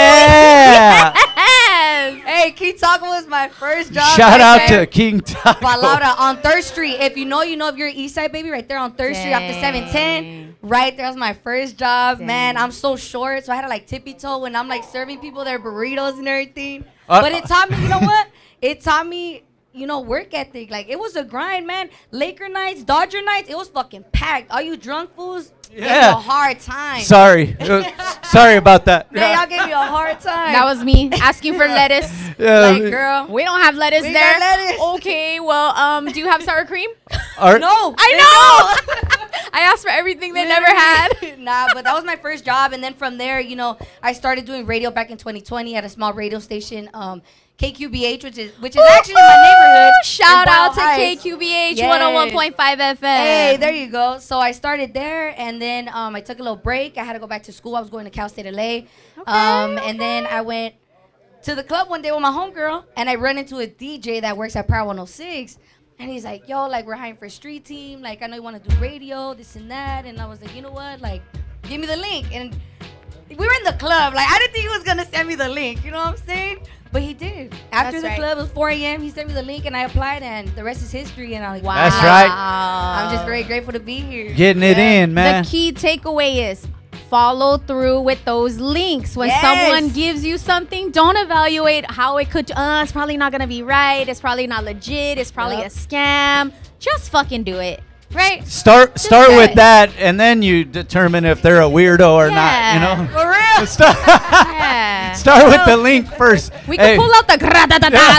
Yeah. Yes. Hey, King Taco was my first job. Shout right out there. to King Taco. Palabra on third Street. If you know, you know. If you're East Side, baby, right there on third Street after seven ten. Right there was my first job. Dang. Man, I'm so short, so I had to like tippy toe when I'm like serving people their burritos and everything. Uh, but it taught me, you know what? It taught me, you know, work ethic. Like, it was a grind, man. Laker nights, Dodger nights, it was fucking packed. All you drunk fools, gave me a hard time. Sorry. Sorry about that. Man, y'all gave me a hard time. That was me asking for lettuce. Yeah. Like, girl, we don't have lettuce We there. got lettuce. Okay, well, um, do you have sour cream? Are- No. I know. I asked for everything they never had. Nah, but that was my first job, and then from there, you know, I started doing radio back in twenty twenty at a small radio station, um, K Q B H, which is which is actually in my neighborhood. Shout in out to Boyle K Heights. Q B H Yes. one oh one point five F M. Hey, there you go. So I started there, and then um, I took a little break. I had to go back to school. I was going to Cal State L A. Okay, um, okay. And then I went to the club one day with my homegirl, and I run into a D J that works at Power one oh six. And he's like, yo, like, we're hiring for a street team. Like, I know you want to do radio, this and that. And I was like, you know what? Like, give me the link. And we were in the club. Like, I didn't think he was going to send me the link. You know what I'm saying? But he did. After That's the right. club, it was four a.m. He sent me the link, and I applied, and the rest is history. And I'm like, wow. That's right. I'm just very grateful to be here. Getting it in, man. The key takeaway is follow through with those links. When Yes. someone gives you something, don't evaluate how it could, uh, it's probably not going to be right. It's probably not legit. It's probably Yep. a scam. Just fucking do it. Right? Start Just start do with it. that, and then you determine if they're a weirdo or Yeah. not. You know. For real? Start, Yeah. start with the link first. We Hey, can pull out the gra-da-da-da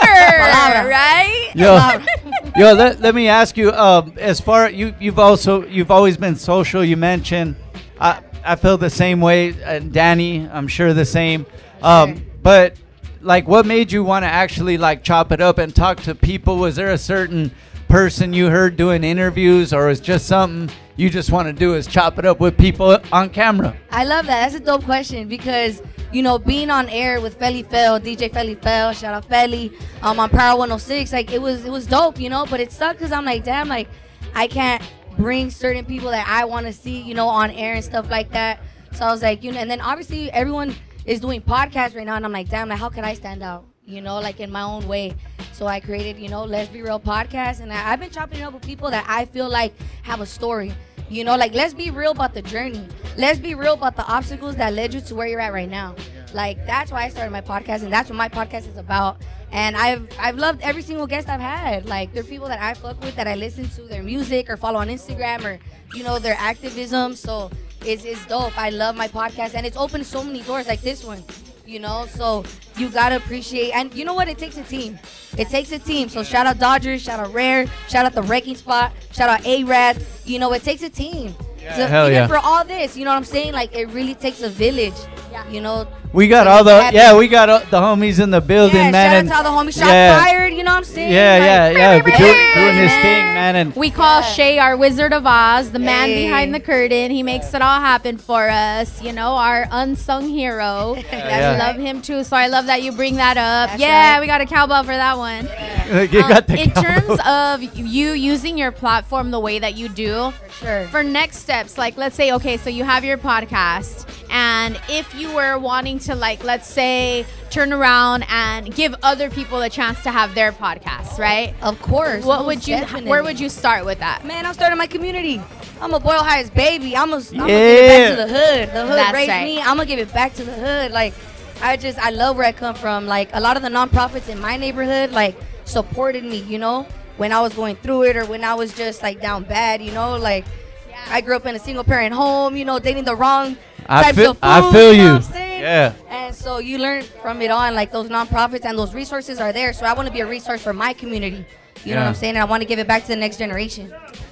later, right? Yo, yo, let, let me ask you. Um, as far you you've also you've always been social. You mentioned. I I feel the same way. And Dani, I'm sure the same. Um, Sure. but like, what made you want to actually like chop it up and talk to people? Was there a certain person you heard doing interviews, or is just something you just want to do is chop it up with people on camera? I love that. That's a dope question because, you know, being on air with Feli Fel, D J Feli Fel, shout out Feli, um, on Power one oh six, like, it was it was dope, you know, but it sucked because I'm like, damn, like, I can't bring certain people that I want to see, you know, on air and stuff like that. So I was like, you know, and then obviously everyone is doing podcasts right now, and I'm like, damn, like, how can I stand out, you know, like, in my own way? So I created, you know, Let's Be Real podcast, and I, I've been chopping it up with people that I feel like have a story. You know, like, let's be real about the journey. Let's be real about the obstacles that led you to where you're at right now. Like, that's why I started my podcast, and that's what my podcast is about. And I've I've loved every single guest I've had. Like, they're people that I fuck with, that I listen to their music or follow on Instagram, or, you know, their activism. So it's, it's dope. I love my podcast, and it's opened so many doors like this one. You know, so you gotta appreciate, and you know what? It takes a team. It takes a team. So shout out Dodgers, shout out Rare, shout out the Wrecking Spot, shout out A-Rad. You know, it takes a team. Yeah. So Hell even yeah. for all this, you know what I'm saying? Like, it really takes a village. You know. We got to all make the it happen. yeah, we got all the homies in the building, Yeah, man. shout and out to all the homies. Shot yeah. fired, you know what I'm saying? Yeah, yeah, Like, yeah. We're doing, doing his man. thing, man, and We call Shaye our Wizard of Oz, the man Hey. behind the curtain. He makes it all happen for us. You know, our unsung hero. yeah. I love him too, so I love that you bring that up. That's yeah, right. we got a cowbell for that one. you Um, got the in cowbell. terms of you using your platform the way that you do, For sure. for next steps, like, let's say, okay, so you have your podcast, and if you were wanting to, like, let's say, turn around and give other people a chance to have their podcasts, right? Of course. What most would you? definitely. Where would you start with that? Man, I'm starting my community. I'm a Boyle Heights baby. I'm gonna Yeah. give it back to the hood. The hood That's raised right. me. I'm gonna give it back to the hood. Like, I just, I love where I come from. Like, a lot of the nonprofits in my neighborhood, like, supported me, you know, when I was going through it, or when I was just, like, down bad, you know, like, I grew up in a single parent home, you know, dating the wrong I types feel, of food. I feel you. you. Know what I'm saying? Yeah. And so you learn from it on, like, those nonprofits and those resources are there. So I want to be a resource for my community. You know Yeah. what I'm saying? And I want to give it back to the next generation.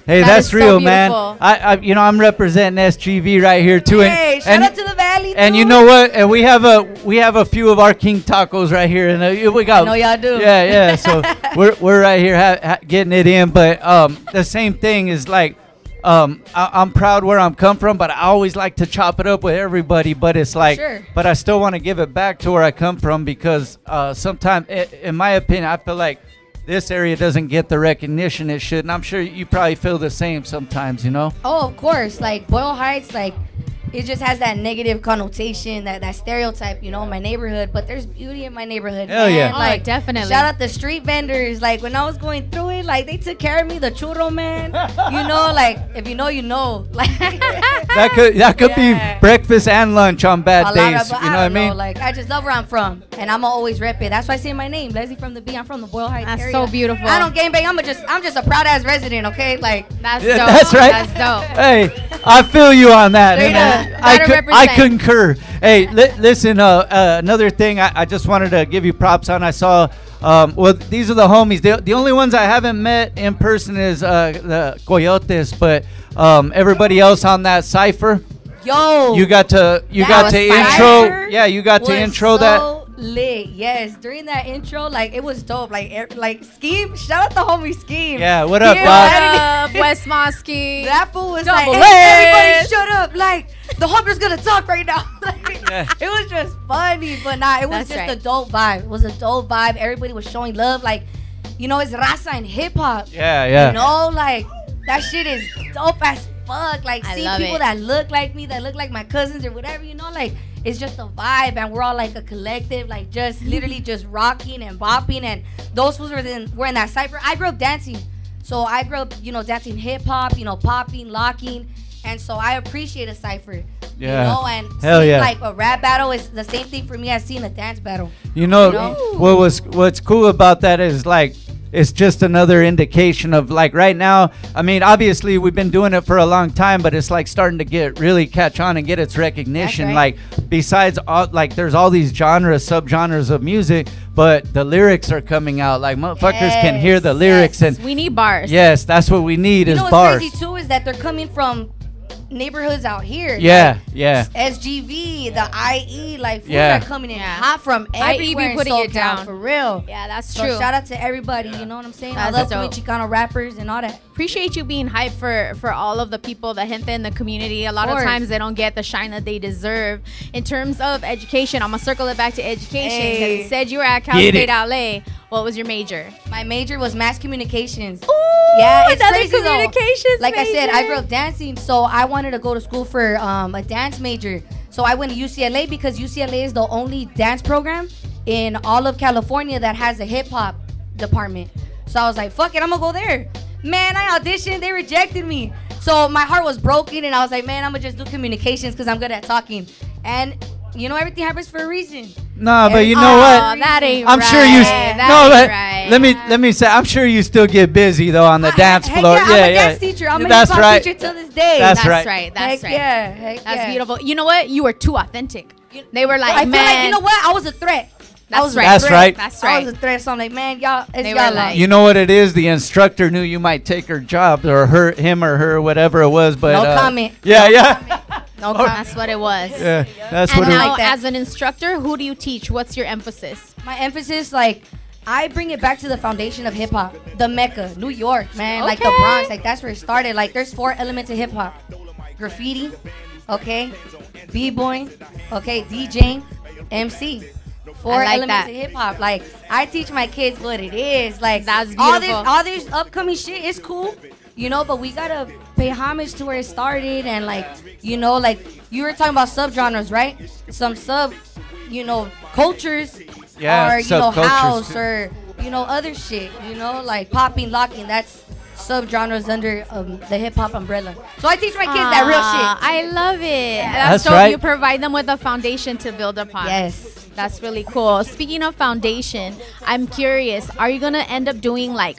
Hey, That that's is so real, man. beautiful. I, I, you know, I'm representing S G V right here too. Hey, and, shout and, out to the Valley. and too. you know what? And we have a we have a few of our King tacos right here, and uh, we got. I know y'all do. Yeah, yeah. So we're we're right here ha- ha- getting it in, but um, the same thing is like. Um, I, I'm proud where I'm come from, but I always like to chop it up with everybody. But it's like, Sure. but I still want to give it back to where I come from because uh, sometimes, in my opinion, I feel like this area doesn't get the recognition it should, and I'm sure you probably feel the same sometimes. You know? Oh, of course. Like Boyle Heights, like it just has that negative connotation, that that stereotype, you know, in my neighborhood. But there's beauty in my neighborhood. Hell man. yeah. Oh, Like definitely. shout out the street vendors. Like when I was going through it, like they took care of me. The churro man, you know, like if you know, you know. Like That could that could Yeah. be breakfast and lunch on bad a lot days. of, but You know what I don't know, mean? Like I just love where I'm from, and I'ma always rep it. That's why I say my name, Leslie from the B. I'm from the Boyle Heights That's area. so beautiful. I don't gangbang. I'm a just I'm just a proud ass resident. Okay, like That's Yeah, dope. that's right. That's dope. Hey, I feel you on that. Straight and, uh, up. I, Gotta could, I represent. concur. Hey, li- listen. Uh, uh, another thing, I, I just wanted to give you props on. I saw. Um, well, these are the homies. The, the only ones I haven't met in person is uh, the Coyotes, but um, everybody else on that cipher. yo, You got to you That got was to fire. intro. Yeah, you got to was intro so that. lit. Yes, during that intro, like it was dope. Like er, like Scheme, shout out the homie Scheme. Yeah, what up, Yeah, Bob? that- Up, West Mosky. That fool was Double like, hey, S. everybody shut up. Like the hunter's gonna talk right now. Like, Yeah. it was just funny, but nah, it was That's just right. a dope vibe. It was a dope vibe. Everybody was showing love. Like, you know, it's raza and hip hop. Yeah, yeah. You know, like that shit is dope as fuck. Like I seeing love people it. that look like me, that look like my cousins or whatever, you know, like it's just a vibe, and we're all like a collective, like just literally just rocking and bopping. And those fools were in were in that cipher. I grew up dancing, so I grew up, you know, dancing hip hop, you know, popping, locking, and so I appreciate a cipher. Yeah. You know, and Hell seeing yeah. like a rap battle is the same thing for me as seeing a dance battle. You know, You know? what was what's cool about that is like it's just another indication of like right now. I mean, obviously we've been doing it for a long time, but it's like starting to get really catch on and get its recognition. right. Like besides all, like there's all these genres, subgenres of music, but the lyrics are coming out. Like motherfuckers can hear the Yes, lyrics, yes. and We need bars. yes, that's what we need You is know what's bars. crazy too is that they're coming from neighborhoods out here. Yeah, like yeah. S G V, the I E, like fools Yeah. are coming in Yeah. hot from I E be everywhere. in putting it SoCal, down. for real. Yeah, that's So true. shout out to everybody. You know what I'm saying? That's I love dope. doing Chicano rappers and all that. Appreciate you being hyped for for all of the people, the gente in the community. A lot of course. times they don't get the shine that they deserve. In terms of education, I'm gonna circle it back to education because Hey. you said you were at Cal Get State it. L A. What was your major? My major was mass communications. Ooh, Yeah, it's another crazy though. communications Like I said, I major. grew up dancing, so I wanted to go to school for um, a dance major. So I went to U C L A because U C L A is the only dance program in all of California that has a hip hop department. So I was like, fuck it, I'm gonna go there. Man, I auditioned, they rejected me. So my heart was broken, and I was like, man, I'm gonna just do communications because I'm good at talking. And you know, everything happens for a reason. No, but you know Oh, what? that ain't I'm right. sure you. That no, ain't but right. let me let me say, I'm sure you still get busy though on the dance Heck floor. yeah, I'm a dance teacher. I'm a That's hip hop right. teacher till this day. That's That's right. right. That's Heck right. yeah, heck That's yeah. beautiful. You know what? You were too authentic. They were like, I feel man, like, you know what? I was a threat. I That's was a right. That's threat. right. That's I right. was a threat, so I'm like, man, y'all, it's They y'all were like, like- You know what it is? The instructor knew you might take her job or her, him or her, whatever it was. But No uh, comment. Yeah, yeah, no That's what it was. yeah. That's And what it now, was. that. as an instructor, who do you teach? What's your emphasis? My emphasis, like, I bring it back to the foundation of hip hop, the Mecca, New York, man, like the Okay. Bronx, like that's where it started. Like, there's four elements of hip hop: graffiti, okay, b-boy, okay, DJing, M C. Four I like elements that. of hip hop. Like, I teach my kids what it is. Like, That's all this, beautiful. all this upcoming shit is cool, you know. But we gotta pay homage to where it started, and like, you know, like you were talking about subgenres, right? Some sub, you know, cultures, Yeah, or you know, subcultures, house, too. or you know, other shit. You know, like popping, locking. That's subgenres under um, the hip hop umbrella. So I teach my kids that real Ah, shit. I love it. That's so right. you provide them with a foundation to build upon. Yes. That's really cool. Speaking of foundation, I'm curious, are you going to end up doing like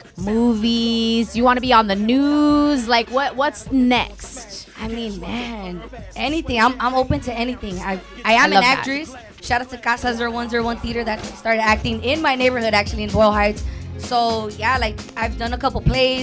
movies? You want to be on the news? Like what what's next? I mean, man, anything. I'm, I'm open to anything. I I am I love an that. actress. Shout out to Casa zero one zero one Theater that started acting in my neighborhood, actually in Boyle Heights. So yeah, like I've done a couple plays.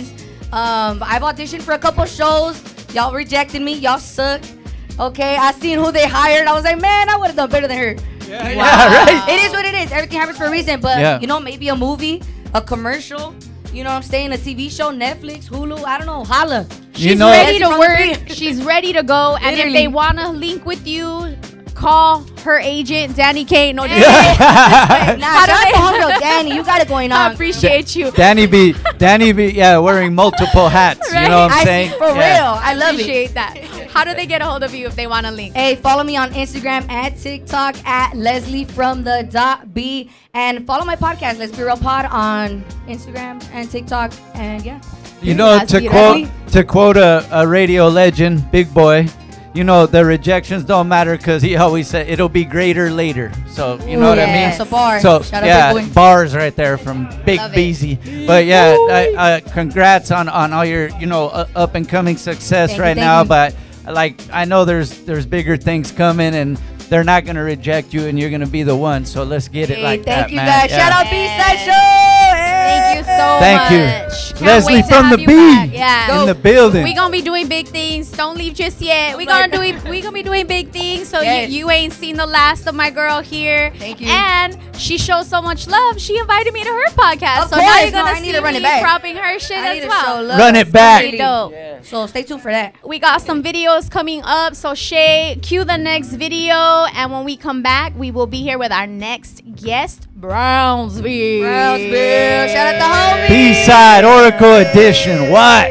Um, I've auditioned for a couple shows. Y'all rejected me. Y'all suck. Okay, I seen who they hired. I was like, man, I would have done better than her. Yeah, yeah, right. It is what it is. Everything happens for a reason. But, Yeah. you know, maybe a movie, a commercial, you know what I'm saying? A T V show, Netflix, Hulu, I don't know. Holla. She's know- ready to From the work. beat. She's ready to go. And if Literally. they want to link with you, call her agent, Dani K. No, Nah, How do shout out they- to homegirl Dani. You got it going I on. appreciate you. Danny be Danny be yeah wearing multiple hats. You know what I'm I saying? see, for Yeah. real. I love appreciate it. that. How do they get a hold of you if they want to link? Hey, follow me on Instagram and TikTok at Leslie from the dot B, and follow my podcast, Let's Be Real Pod, on Instagram and TikTok, and yeah. You know, That's to you, quote Leslie. to quote a, a radio legend, Big Boy, you know, the rejections don't matter because he always said it'll be greater later. So you know Ooh, what I yeah, mean? it's a bar. So Shout out yeah, Big Boy. bars right there from Big Love it. Beezy. But yeah, I, uh, congrats on, on all your you know uh, up and coming success Thank you, right thank now. you. But like I know there's there's bigger things coming and. They're not gonna reject you, and you're gonna be the one. So let's get it Hey, like thank that, you man. guys. Yeah. Shout out B-Side Show. Thank you so Thank you. much. Can't Leslie wait to from have the you B back. Yeah. in the building. We gonna be doing big things. Don't leave just yet. We gonna do. We gonna be doing big things. So Yes. you, you ain't seen the last of my girl here. Thank you. And she shows so much love. She invited me to her podcast. Of so now course. you're gonna No, I see need to run me it back. propping her shit I need as to well. show love. Run it back. Really dope. So stay tuned for that. We got some videos coming up. So Shaye, cue the next video, and when we come back, we will be here with our next guest, Brownsville. Brownsville. Shout out to homie. B-side Oracle Edition. What?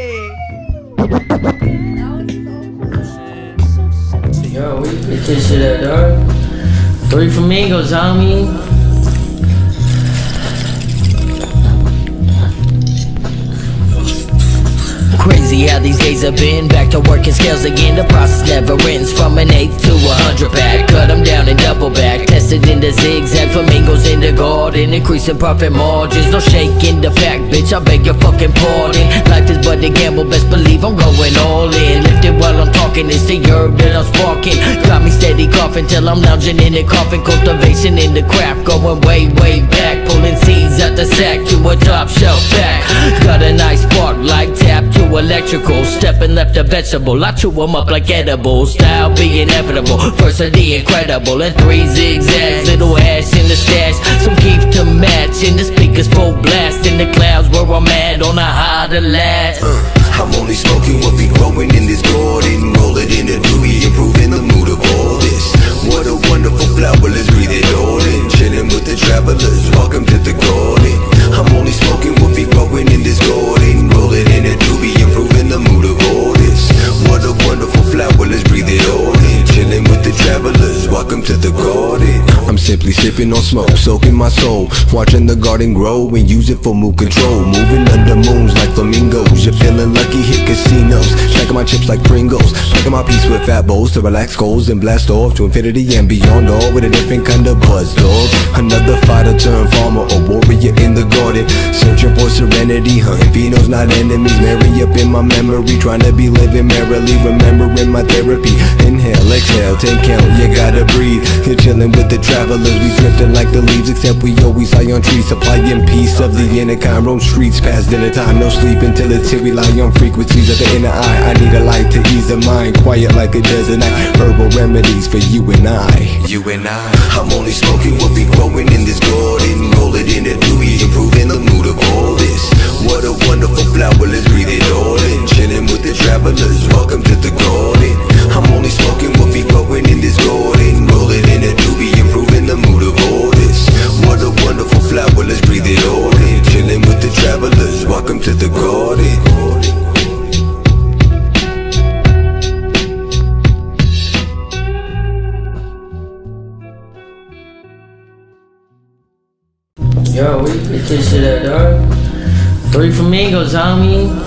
Yo, where you get this shit at, dog? Three flamingos, homie. Crazy how these days have been. Back to working scales again. The process never ends. From an eighth to a hundred pack. Cut them down and double back. Tested in the zigzag. Flamingos in the garden. Increasing profit margins. No shake in the pack, bitch. I beg your fucking pardon. Life is but a gamble. Best believe I'm going all in. Lifted while I'm talking. It's the herb that I'm sparking. Got me steady coughing till I'm lounging in the coffin. Cultivation in the craft. Going way, way back. Pulling seeds out the sack to a top shelf pack. Got a nice spark like tap to electrical. Stepping left a vegetable. I chew them up like edibles. Style be inevitable. First of the incredible. And three zigzags. Little hash in the stash. Some keef to match. In the speakers full blast. In the clouds where I'm at. On a high to last. Uh, I'm only smoking what be growing in this garden. Roll it in a doobie. Improving the mood of all this. What a wonderful flower. Let's breathe it all in. Chilling with the travelers. Welcome to the garden. I'm only smoking what be growing in this garden. Roll it in a doobie. Improving the mood of all this. What a wonderful flower. Let's breathe it all in. Chilling with the travelers. Welcome to the garden. I'm simply sipping on smoke, soaking my soul. Watching the garden grow and use it for mood control. Moving under moons like flamingos. You're feeling lucky, hit casinos. Stacking my chips like Pringles. Packing my piece with fat bowls to relax goals and blast off to infinity and beyond. All with a different kind of buzz, dog. Another fighter turned farmer, a warrior in the garden. Searching for serenity, hunting Finos, not enemies. Marry up in my memory, trying to be living merrily. Remembering my therapy. Inhale, exhale, take count, you gotta breathe. You're chilling with the travelers, we drifting like the leaves. Except we always high on trees, supplying peace of the inner kind. Roam streets past dinner time, no sleep until it's here. We lie on frequencies of the inner eye. I need a light to ease the mind, quiet like a desert night. Herbal remedies for you and I. You and I. I'm only smoking what be growing in this garden. Roll it in a doobie, improving the mood of all this. What a wonderful flower, let's breathe it all in. Chilling with the travelers, welcome to the garden. I'm only smoking what be growing in this garden. Roll it in a doobie, improving the mood of all this. What a wonderful flower, let's breathe it all in. Chilling with the travelers, welcome to the garden. Yo, where you get this shit at, dog? Three flamingos, homie.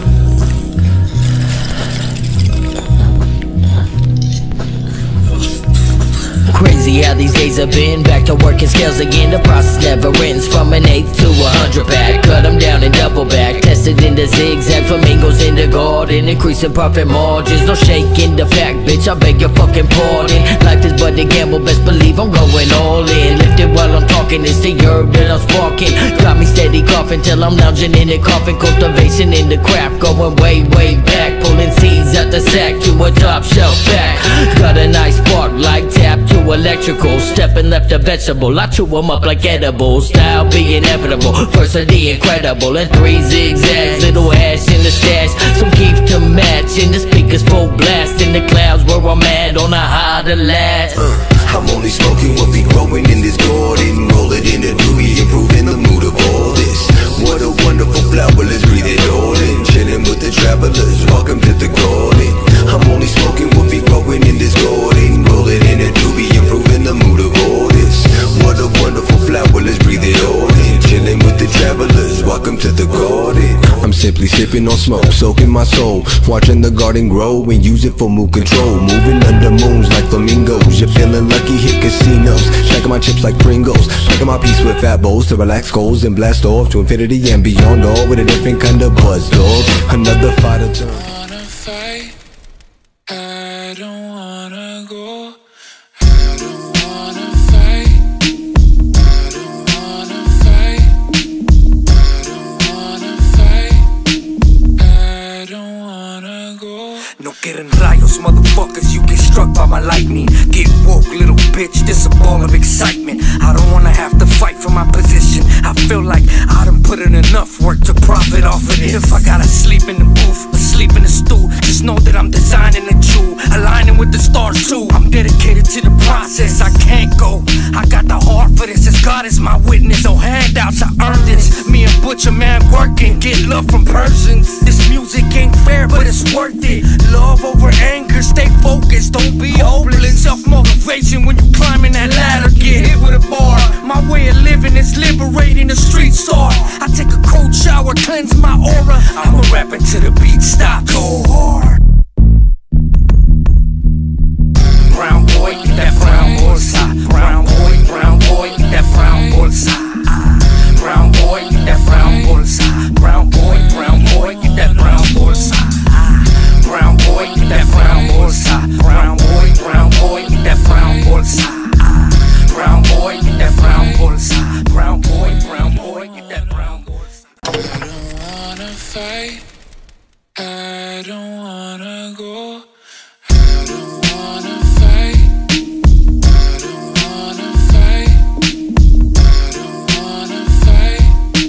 Crazy how these days have been. Back to working scales again. The process never ends. From an eighth to a hundred pack. Cut them down and double back. Tested in the zigzag. Flamingos in the garden. Increasing profit margins. No shake in the pack, bitch. bitch, I beg your fucking pardon. Life is but a gamble, best believe I'm going all in. Lifted while I'm talking, it's the herb that I'm sparking. Got me steady coughing till I'm lounging in the coffin. Cultivation in the craft, going way, way back. Pulling seeds out the sack to a top shelf back. Got a nice spark like tap to electrical. Stepping left a vegetable, I chew them up like edibles. Style be inevitable, first of the incredible. And three zigzags, little hash in the stash. Some keef to match, in the speakers full blast. In the clouds where I'm at, on a high to last. uh, I'm only smoking what be growing in this garden. Roll it in a doobie, improving the mood of all this. What a wonderful flower, let's breathe it all in. Chilling with the travelers, welcome to the garden. I'm only smoking what be growing in this garden. Roll it in a doobie, improving the mood of all this. What a wonderful flower, let's breathe it all in. Chilling with the travelers, welcome to the garden. I'm simply sipping on smoke, soaking my soul. Watching the garden grow and use it for mood control. Moving under moons like flamingos. You're feeling lucky, hit casinos. Stacking my chips like Pringles. Packing my piece with fat bowls to relax goals and blast off to infinity and beyond. All with a different kind of buzz, dog. Another fighter turn. I don't wanna go. I don't wanna fight. I don't wanna fight. I don't wanna fight. I don't wanna go. No quieren rayos, motherfuckers, you get struck by my lightning. Get woke, little bitch, this a ball of excitement. I don't wanna have to fight for my position. I feel like I done put in enough work to profit off it. If I gotta sleep in the booth or sleep in the stool, just know that I'm designing a jewel, aligning with the stars too. I'm dedicated to the process, I can't go. I got the heart for this, as God is my witness. No handouts, I earned this. Me and Butcher Man working, get love from persons. This music ain't fair, but it's worth it. Love over anger, stay focused, don't be hopeless. Self-motivation when you climbing that ladder, get hit with a bar. My way of living is liberating the street star. I take a cold shower, cleanse my aura. I'm a rapping to the beat stop, go hard. Brown boy, get that brown bolsa. Brown boy, brown boy, get that brown bolsa. Brown boy, get that brown bolsa. Brown boy, brown boy, get that brown bolsa. Brown boy, get that brown bolsa. Brown boy, brown boy, get that brown bolsa. Brown boy, get that brown bolsa. Brown boy, brown boy, get that brown bolsa. I don't wanna fight. I don't wanna go. I don't wanna fight. I don't wanna fight. I don't wanna fight.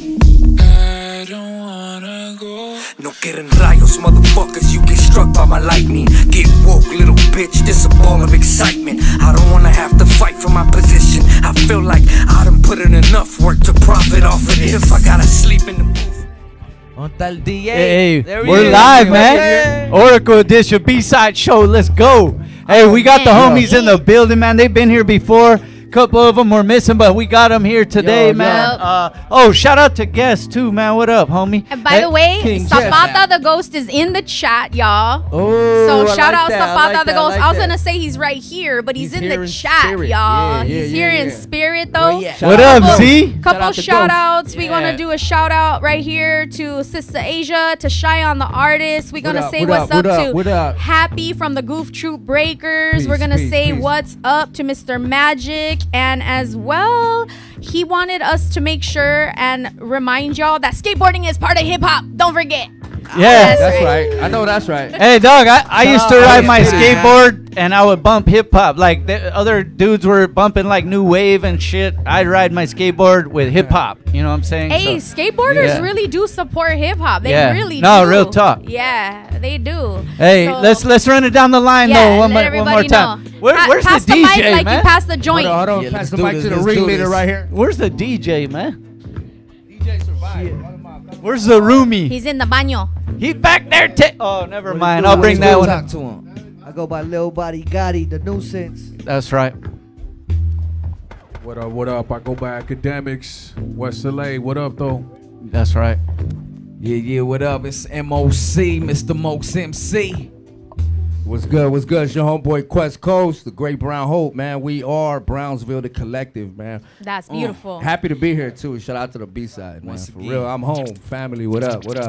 I don't wanna go. No quieren rayos, motherfuckers, you get struck by my lightning. Get woke, little bitch, this a ball of excitement. I don't wanna have to fight for my position. I feel like I done put in enough work to profit off it. If I gotta sleep in the booth. On tal D A. Hey, There he we're is. live, Hey, man. hey. Oracle Edition B-Side Show. Let's go. Hey, we got the man. homies in the building, man. They've been here before. Couple of them were missing, but we got them here today, Yo, man. yo. Uh, oh, shout out to guests too, man. What up, homie? And by Hey, the way, King Zapata Jeff. the Ghost is in the chat, y'all. Oh, so I shout like out that, I Zapata like the that, I Ghost. like I was that. gonna say he's right here, but he's, He's in here the in chat, spirit. y'all. Yeah, yeah, he's yeah, here yeah. in spirit though. yeah. What up, Couple- Z? Couple Shout out to shout Ghost. outs. We're Yeah. gonna do a shout out right here to Sister Asia, to Shaye on the artist. We're gonna up, say what what's up, up, what up, to what up? Happy from the Goof Troop Breakers. Peace, We're gonna peace, say peace. what's up to Mister Magic, and as well, he wanted us to make sure and remind y'all that skateboarding is part of hip hop. Don't forget. Yeah, That's right. I know that's right. Hey, dog, I, I Shout used out to to ride the my city, man. skateboard and I would bump hip hop. Like the other dudes were bumping like new wave and shit. I'd ride my skateboard with hip hop. You know what I'm saying? Hey, So- skateboarders Yeah. really do support hip hop. They Yeah. really No, do. real talk. Yeah, they do. Hey, So- let's let's run it down the line Yeah, though. One, let more, one more everybody time. know. Where, Pa- where's pass the, the D J, mic like man? you passed the joint. Hold on, hold on. Yeah, Pass let's the do mic this, to the let's do ringleader this. right here. Where's the D J, man? Where's the roomie? He's in the baño. He back there. Ta- oh, never What mind. it do? I'll What bring it that do? one. Talk to him. I go by Lil Body Gotti, the nuisance. That's right. What up, what up? I go by Academics, West L A. What up, though? That's right. Yeah, yeah, what up? It's M O C, Mister Mokes M C. What's good? What's good? It's your homeboy Quest Coast, the Great Brown Hope, man. We are Brownsville the Collective, man. That's Mm. beautiful. Happy to be here too. Shout out to the B side, man. Once For again. real, I'm home. Family, what up? What up?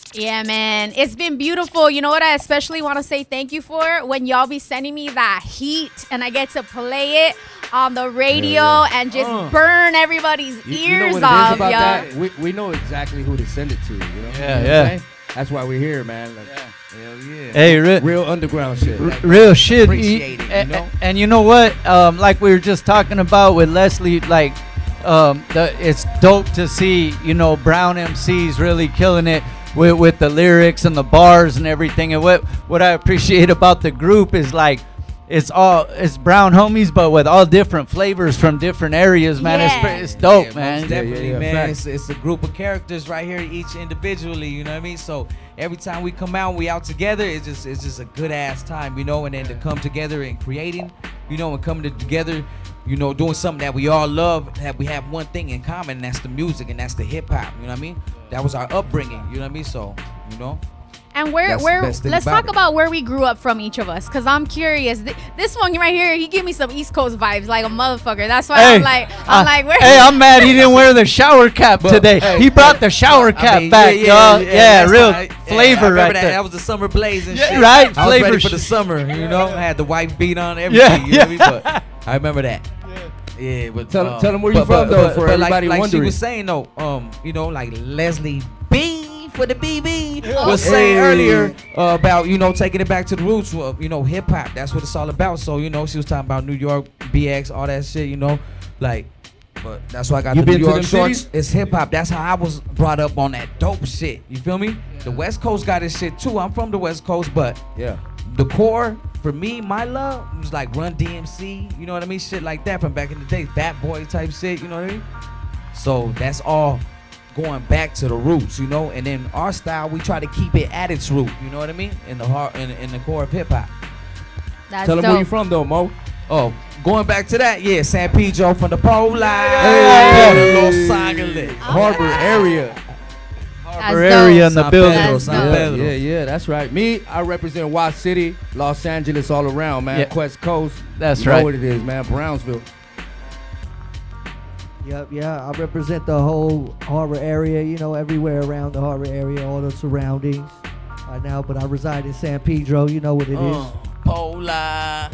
Yeah, man. It's been beautiful. You know what I especially want to say thank you for? When y'all be sending me that heat and I get to play it on the radio yeah, yeah. and just Uh. burn everybody's You, you ears know what off, it is about yo. that? We, we know exactly who to send it to. You know? Yeah, You know what I'm yeah. saying? That's why we're here, man. Like, Hell yeah. Hey, re- real underground shit. R- real shit. Appreciate it, you A- know? a- And you know what? Um, like we were just talking about with Leslie, like um, the, it's dope to see, you know, brown M Cs really killing it with, with the lyrics and the bars and everything. And what, what I appreciate about the group is like, it's all it's brown homies, but with all different flavors from different areas, man. Yeah. It's pre- it's dope, Yeah, man. most definitely, Yeah, yeah, man. facts. It's, it's a group of characters right here, each individually. You know what I mean? So every time we come out, we out together. It's just it's just a good ass time, you know. And then to come together and creating, you know, and coming together, you know, doing something that we all love. That we have one thing in common, and that's the music, and that's the hip hop. You know what I mean? That was our upbringing. You know what I mean? So you know. And where, That's the where? best thing Let's about talk it. about where we grew up from, each of us, cause I'm curious. Th- this one right here, he give me some East Coast vibes, like a motherfucker. That's why Hey, I'm like, I'm uh, like, where? Hey, I'm mad he didn't wear the shower cap But, today. hey, he brought the shower I cap mean, back, yeah, y'all. yeah, Yeah, yeah, that's real why I- yeah, I flavor remember right that. there. That was the summer blaze and Yeah, shit. right, I was flavor ready for the sh- summer, you know. I had the white beat on, everything. Yeah, you know what I mean? yeah. But I remember that. Yeah, but Tell- um, tell 'em where you but- from, but- though, but- for but like, everybody like she wondering. was saying though, um, you know, like Leslie B for the B B Yeah. was saying Hey. earlier uh, about, you know, taking it back to the roots. Well, you know, hip hop. That's what it's all about. So you know, she was talking about New York, B X, all that shit. You know, like. But that's why I got You the been New to York them shorts. cities? It's hip hop. That's how I was brought up on that dope shit. You feel me? The West Coast got this shit too. I'm from the West Coast, but Yeah. the core for me, my love was like Run D M C. You know what I mean? Shit like that from back in the day, Fat Boy type shit. You know what I mean? So that's all going back to the roots, you know. And then our style, we try to keep it at its root. You know what I mean? In the heart, in, in the core of hip hop. That's Tell them dope. where you from, though, Mo. Oh, going back to that, yeah, San Pedro from the Polar, Hey. Los Angeles. Harbor area. Harbor area in the San building. Pedro, That's San dope. Pedro. Yeah, yeah, that's right. Me, I represent Y City, Los Angeles, all around, man. Yeah. Quest Coast. That's you right. know what it is, man. Brownsville. Yep, yeah. I represent the whole harbor area, you know, everywhere around the harbor area, all the surroundings right now. But I reside in San Pedro, you know what it is. Uh, Polar.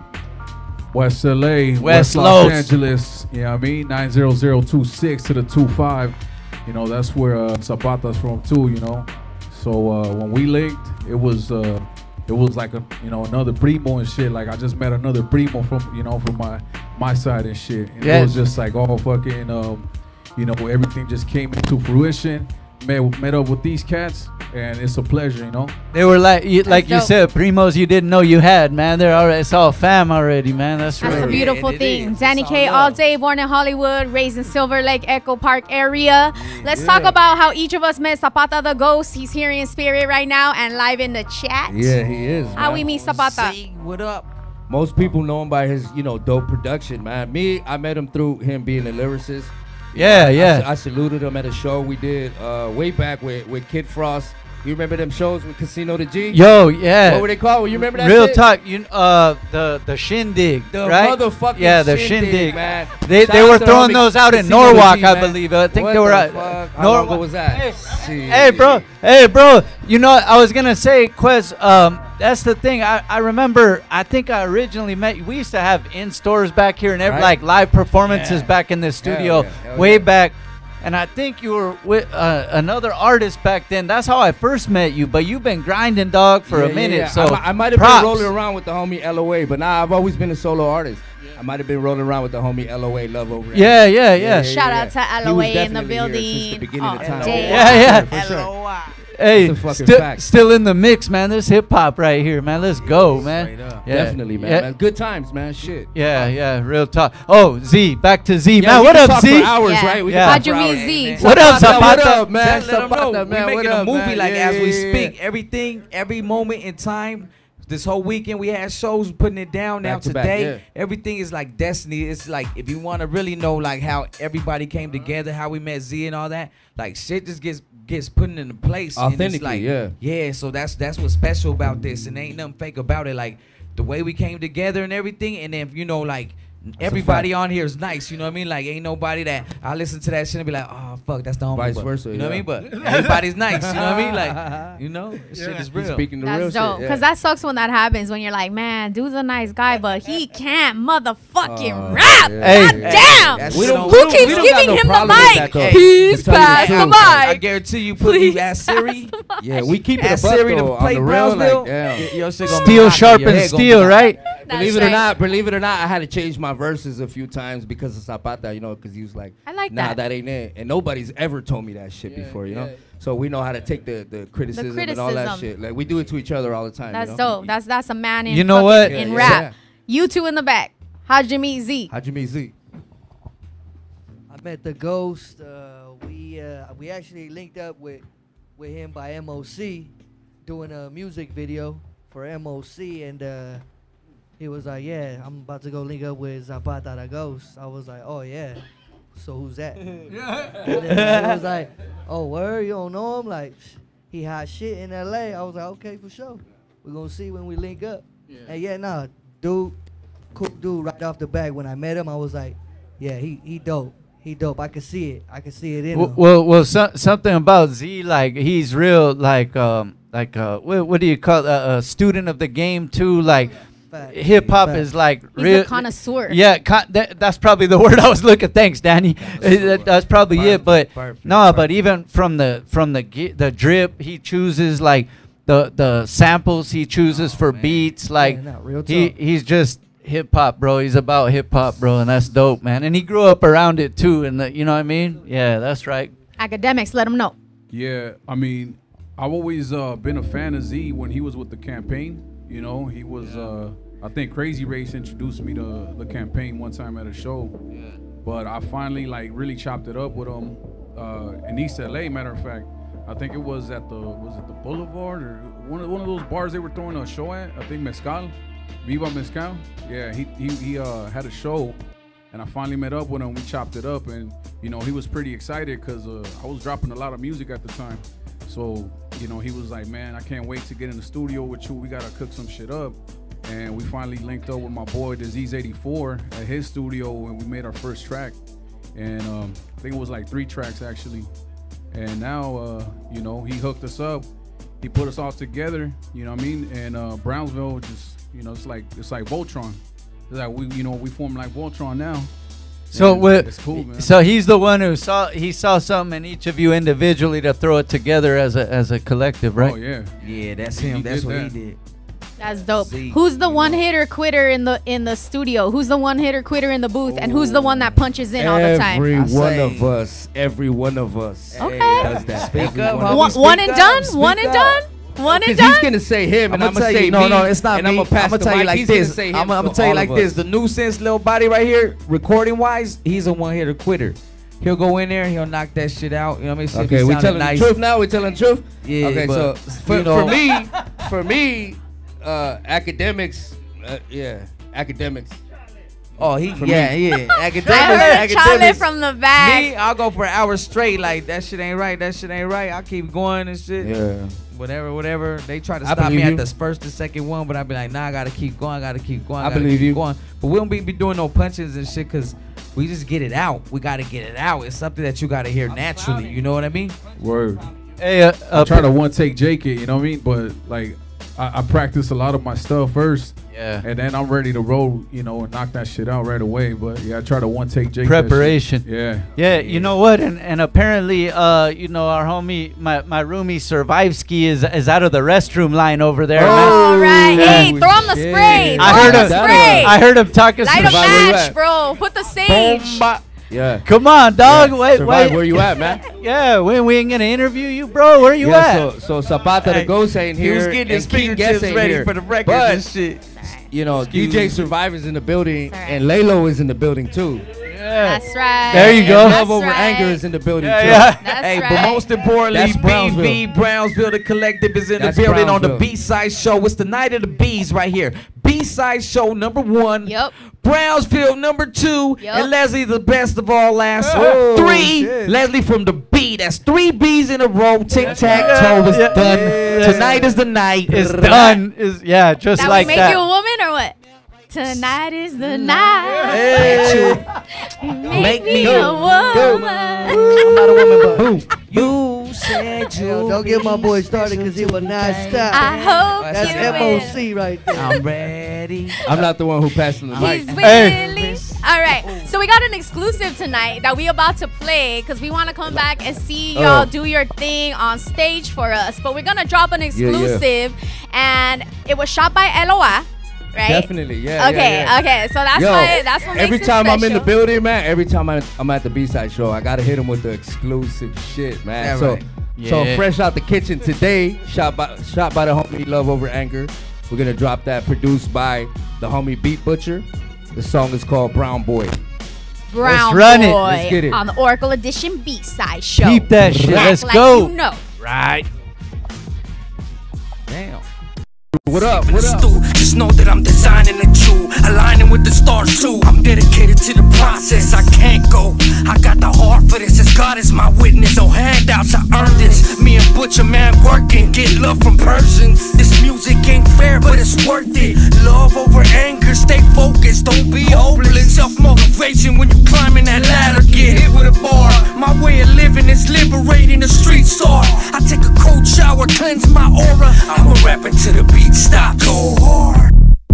West L A, West West, Los Los. Angeles. You know what I mean? nine zero zero two six to the two five. You know, that's where uh, Zapata's from too, you know. So uh, when we linked, it was uh, it was like a you know another primo and shit. Like I just met another primo from you know from my my side and shit. And Yeah. it was just like all fucking um, you know everything just came into fruition. Met met up with these cats, and it's a pleasure, you know. They were like, you, like you dope. said, primos you didn't know you had, man. They're already, it's all fam already, man. That's That's right. the beautiful it- it thing. is. Danny It's K, all all love. day, born in Hollywood, raised in Silver Lake, Echo Park area. Let's talk Yeah. about how each of us met Zapata the Ghost. He's here in spirit right now and live in the chat. Yeah, he is. How man. we meet Zapata? Z, what up? Most people know him by his, you know, dope production, man. Me, I met him through him being a lyricist. Yeah, I, yeah. I, saluted him at a show we did uh, way back with, with Kid Frost. You remember them shows with Casino to G? Yo, yeah. What were they called? You remember that Real shit? talk, you uh the the shindig, The right? motherfucking yeah, the shindig, shindig, man. They Shout they out were to throwing homie those out in Casino to Norwalk, G, I man. believe. I think What they were the at fuck? How long ago was that? Hey, Shit. hey, bro, hey, bro. You know, I was gonna say, Quez. Um, that's the thing. I, I remember. I think I originally met you. We used to have in stores back here and every, Right. like live performances Yeah. back in the studio yeah, hell way yeah. back. And I think you were with uh, another artist back then. That's how I first met you. But you've been grinding, dog, for Yeah, a yeah, minute. yeah. So I, mi- I might have props. been rolling around with the homie L O A, but nah, I've always been a solo artist. I might have been rolling around with the homie L O A, Love Over. Yeah, yeah, yeah. Shout out to He L O was A in the definitely here since the building. beginning of Oh, time. damn. Yeah, yeah. For sure. Hey, That's a fucking sti- fact. still in the mix, man. There's hip hop right here, man. Let's go, man. Yeah, Definitely, man. Yeah, man. Good times, man. Shit. yeah, yeah, real talk. Oh, Z, back to Z, Yeah, man. we What can up, talk Z? for hours, Yeah. right? We Yeah. can How'd talk you for meet hours. Z? What up, Zapata, what Zapata? up, man? Let, let 'em know. Zapata, man. We're What making up, a movie man? like Yeah, as we yeah, yeah. speak. Everything, every moment in time. This whole weekend we had shows putting it down. Now Back to back, today, yeah. everything is like destiny. It's like if you want to really know like how everybody came together, how we met Z and all that, like shit just gets gets put into place. and it's Authentically, like, yeah. Yeah, so that's that's what's special about this, and ain't nothing fake about it. Like the way we came together and everything, and then you know like everybody on here is nice. You know what I mean? Like ain't nobody that I listen to that shit and be like, oh fuck, that's the homie. Vice but, versa, You know yeah. what I mean? But everybody's nice. You know what I mean? Like you know, this shit is real. Speaking the That's real dope. shit. Because that sucks when that happens. When you're like, man, dude's a nice guy, but he can't motherfucking Uh, rap. yeah. God Hey, damn. That's We shit don't- on- we Who don't- keeps we don't got giving no him the problem with that, mic? though. Please To tell you pass the the truth. I mic. guarantee you, put you ask Siri. Yeah, we keep it a Ask buck Siri to though, on play the real, Brownsville. like, damn. y- your shit gonna be Steel knocking. sharp Your and head gonna be steel, knocking. right? That's Believe it right. or not, believe it or not, I had to change my verses a few times because of Zapata, you know, because he was like, I like nah, that. that ain't it. And nobody's ever told me that shit before, you know? So we know how to take the, the, criticism and all that criticism. shit. Like, we do it to each other all the time. That's you know? dope. That's that's a man in You know fucking- what? in Yeah, rap. yeah. You two in the back. How'd you meet Z? How'd you meet Z? I met the Ghost. Uh, we uh, we actually linked up with with him by M O C, doing a music video for M O C, and uh, he was like, "Yeah, I'm about to go link up with Zapata the Ghost." I was like, "Oh yeah, so who's that?" And then he was like, "Oh, word, you don't know him? Like, he hot shit in L A." I was like, "Okay, for sure. We're gonna see when we link up." Yeah. And yeah, nah, dude, cool dude. Right off the bat, when I met him, I was like, "Yeah, he he dope. He dope. I can see it. I can see it in Well, him." well, well so, something about Z, like he's real, like, um, like, uh, what, what do you call it? Uh, a student of the game too? Like, Fact. hip hop Fact. is like He's real. a connoisseur. Yeah, con- that, that's probably the word I was looking. Thanks, Danny. That- that's probably it. But Perfect, no, perfect. but even from the from the gi- the drip, he chooses like the the samples he chooses for beats. Like Yeah, nah, real he talk. he's just hip hop, bro. He's about hip hop, bro, and that's dope, man. And he grew up around it too, and the, you know what I mean? Yeah, that's right. Academics, let them know. Yeah, I mean, I've always uh, been a fan of Z when he was with the campaign. You know, he was, uh, I think Crazy Race introduced me to the campaign one time at a show. But I finally, like, really chopped it up with him uh, in East L A, matter of fact. I think it was at the, was it the Boulevard or one of, one of those bars they were throwing a show at? I think Mezcal, Viva Mezcal. Yeah, he, he, he uh, had a show. And I finally met up with him. We chopped it up, and you know he was pretty excited because uh, I was dropping a lot of music at the time. So you know he was like, "Man, I can't wait to get in the studio with you. We gotta cook some shit up." And we finally linked up with my boy Disease eighty-four at his studio, and we made our first track. And um, I think it was like three tracks actually. And now uh, you know he hooked us up. He put us all together. You know what I mean? And uh, Brownsville just you know it's like it's like Voltron. It's like we, you know, we form like Voltron now. So And with, it's cool, man. so he's the one who saw he saw something in each of you individually to throw it together as a as a collective, right? Oh yeah, Yeah, that's He him. That's did what that. he did. That's dope. Z, Who's the you one know. hitter quitter in the in the studio? Who's the one hitter quitter in the booth? And who's the one that punches in all the time? Every I one say- of us, every one of us Okay. does that. Speak Every up, one of homie. One, speak one and up, done. speak One and up. done. One and Because done. he's gonna say him, and I'm gonna tell say you, no, me, no, it's not and me. I'm gonna pass I'm gonna the tell you mic. like He's gonna this. say him I'm, I'm to gonna tell you all like of this. us. The nuisance little body right here, recording wise, he's a one hitter quitter. He'll go in there, he'll knock that shit out. You know what I mean? Shit Okay, be we sounding telling nice. the truth now. We telling the truth. Yeah, Okay, so but, for, you know- for me, for me, uh, academics, uh, yeah, academics. Oh, he, For yeah, me. yeah. I Academics, heard Charlie academics. from the back. Me, I'll go for an hour straight. Like that shit ain't right. That shit ain't right. I keep going and shit. Yeah. Whatever, whatever. They try to I stop me believe at you. the first and second one, but I be like, nah, I gotta keep going. I gotta keep going. I gotta believe keep you. Going. But we don't be, be doing no punches and shit because we just get it out. We gotta get it out. It's something that you gotta hear naturally. You know what I mean? Word. Hey, uh, I uh, try to one take Jake it, you know what I mean? But like, I, I practice a lot of my stuff first. Yeah. And then I'm ready to roll, you know, and knock that shit out right away. But yeah, I try to one take Jake. that shit. preparation. Yeah. Yeah, you know what? And and apparently, uh, you know, our homie, my my roomie Survivesky is is out of the restroom line over there. man. All right. Yeah. Hey, throw him the spray. I Throw heard him him. the spray. I heard him talking. Light a Survive. Where you match, at? bro. Put the sage. Yeah. Come on, dog. Yeah. Wait, Survive, wait. where you at, man? Yeah, we, we ain't gonna interview you, bro. Where you yeah, at? So, so Zapata Hey, the Ghost ain't he here. was getting his and King fingertips Guess ain't ready here. for the record But, and shit. you know, Excuse D J me. Survivor's in the building, Sorry. and Lalo is in the building too. Yeah. That's right. There you And go. Love That's Over right. Anger is in the building Yeah, too. yeah. That's Hey, right. but most importantly, That's B Brownsville. V Brownsville, the collective is in That's the building on the Brownsville. B-side show. It's the night of the B's right here. B-side show number one. Yep. Brownsville number two. Yep. And Leslie the best of all last Oh, three. shit. Leslie from the B. That's three B's in a row. Tic-tac-toe is Yeah. done. Yeah. Tonight is the night. It's done. Is yeah, just That like would make that. you a woman or what? Tonight is the night. Hey. Make, Make me me a go. woman. I'm not a woman, but boom. You said you. Yo, don't get my boy started because he will not stop. I hope That's you M O C right there. I'm ready. I'm not the one who passed him the mic. He's willing. All right, so we got an exclusive tonight that we about to play because we want to come back and see y'all Oh. do your thing on stage for us. But we're gonna drop an yeah. exclusive, and it was shot by L O A, right? Definitely, yeah. Okay, yeah, yeah. okay. So that's Yo, why that's what makes every it time I'm in the special. building, man. Every time I'm, I'm at the B-side show, I gotta hit him with the exclusive shit, man. Yeah, so, right. so Yeah. fresh out the kitchen today, shot by shot by the homie Love Over Anger. We're gonna drop that, produced by the homie Beat Butcher. The song is called Brown Boy. Brown Let's run it. Boy Let's get it. on the Oracle Edition B-side show. Keep that shit. Act Let's like go. You know. Right. Damn. What up? What up? Just know that I'm designing a Jew, aligning with the stars too. I'm dedicated to the process, I can't go. I got the heart for this, as God is my witness. No handouts, I earned this. Me and Butcher, man, working, get love from Persians. This music ain't fair, but it's worth it. Love over anger, stay focused, don't be hopeless. Self-motivation when you climbing that ladder, get hit with a bar. My way of living is liberating the street star. I take a cold shower, cleanse my aura. I'm a rapper to the beat, stop, go hard.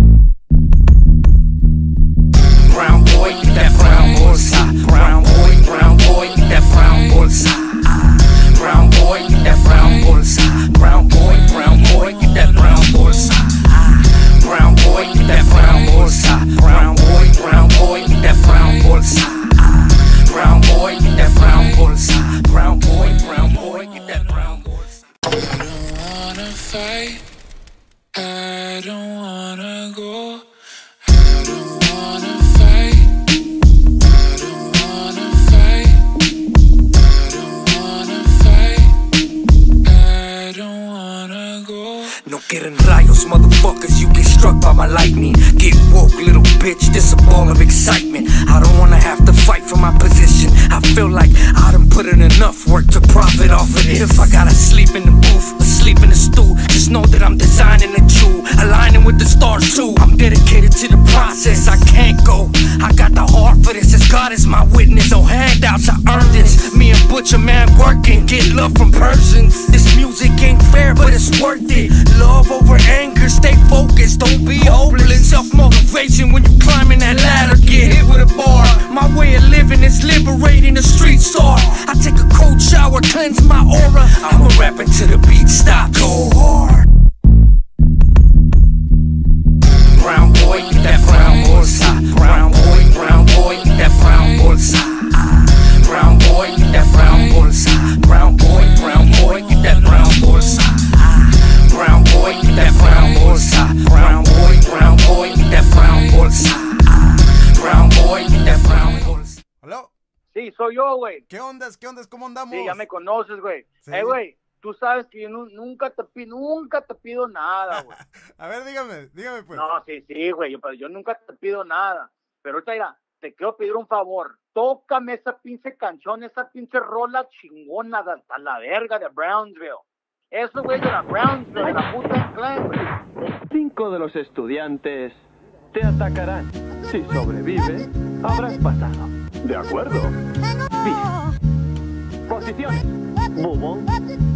Brown boy, get that brown bolsa. Brown boy, brown boy, get that brown bolsa. Brown boy, get that brown bolsa. Brown boy, brown boy, get that brown bolsa. Brown boy, get that brown bolsa. Brown boy, brown boy, get that brown bolsa. Brown boy, get that brown bolsa. Brown boy, brown boy, get that brown bolsa. I don't wanna fight. I don't wanna go. I don't wanna fight. I don't wanna fight. I don't wanna fight. I don't wanna go. No quieren rayos, motherfuckers, you get struck by my lightning. Get woke, little bitch, this a ball of excitement. I don't wanna have to fight for my position. I feel like I done put in enough work to profit off of it. If I gotta sleep in the booth or sleep in the stool, just know that I'm designing a Jew, aligning with the stars too. I'm dedicated to the process, I can't go. I got the heart for this, as God is my witness. No handouts, I earned this. Me and Butcher, man, working, get love from Persians. This music ain't fair, but it's worth it. Love over anger, stay focused, don't be hopeless. Self-motivation when you climbing that ladder, get hit with a bar. My way of living is liberating the street star. I take a cold shower, cleanse my aura. I'm a rapper to the beat, stop, go hard. Brown boy, get that brown bolsa. Brown boy, brown boy, get that brown bolsa. Brown boy, get that brown bolsa. Brown boy, brown boy, get that brown bolsa. Brown boy, get that brown bolsa. Brown boy, brown boy, get that brown bolsa. Brown boy, get that brown bolsa. ¿Aló? Sí, soy yo, güey. ¿Qué ondas? ¿Qué ondas? ¿Cómo andamos? Sí, ya me conoces, güey. Sí. Eh, güey, tú sabes que yo nu- nunca te pido, nunca te pido nada, güey. A ver, dígame, dígame pues. No, sí, sí, güey, yo, pero yo nunca te pido nada. Pero ahorita, mira, te quiero pedir un favor. Tócame esa pinche canción, esa pinche rola chingona de hasta la verga de Brownsville. Eso, güey, de la Brownsville, de la puta clan, güey. Cinco de los estudiantes te atacarán. Si sobrevives, habrás pasado. ¿De acuerdo? Bien. Posiciones. Bubón.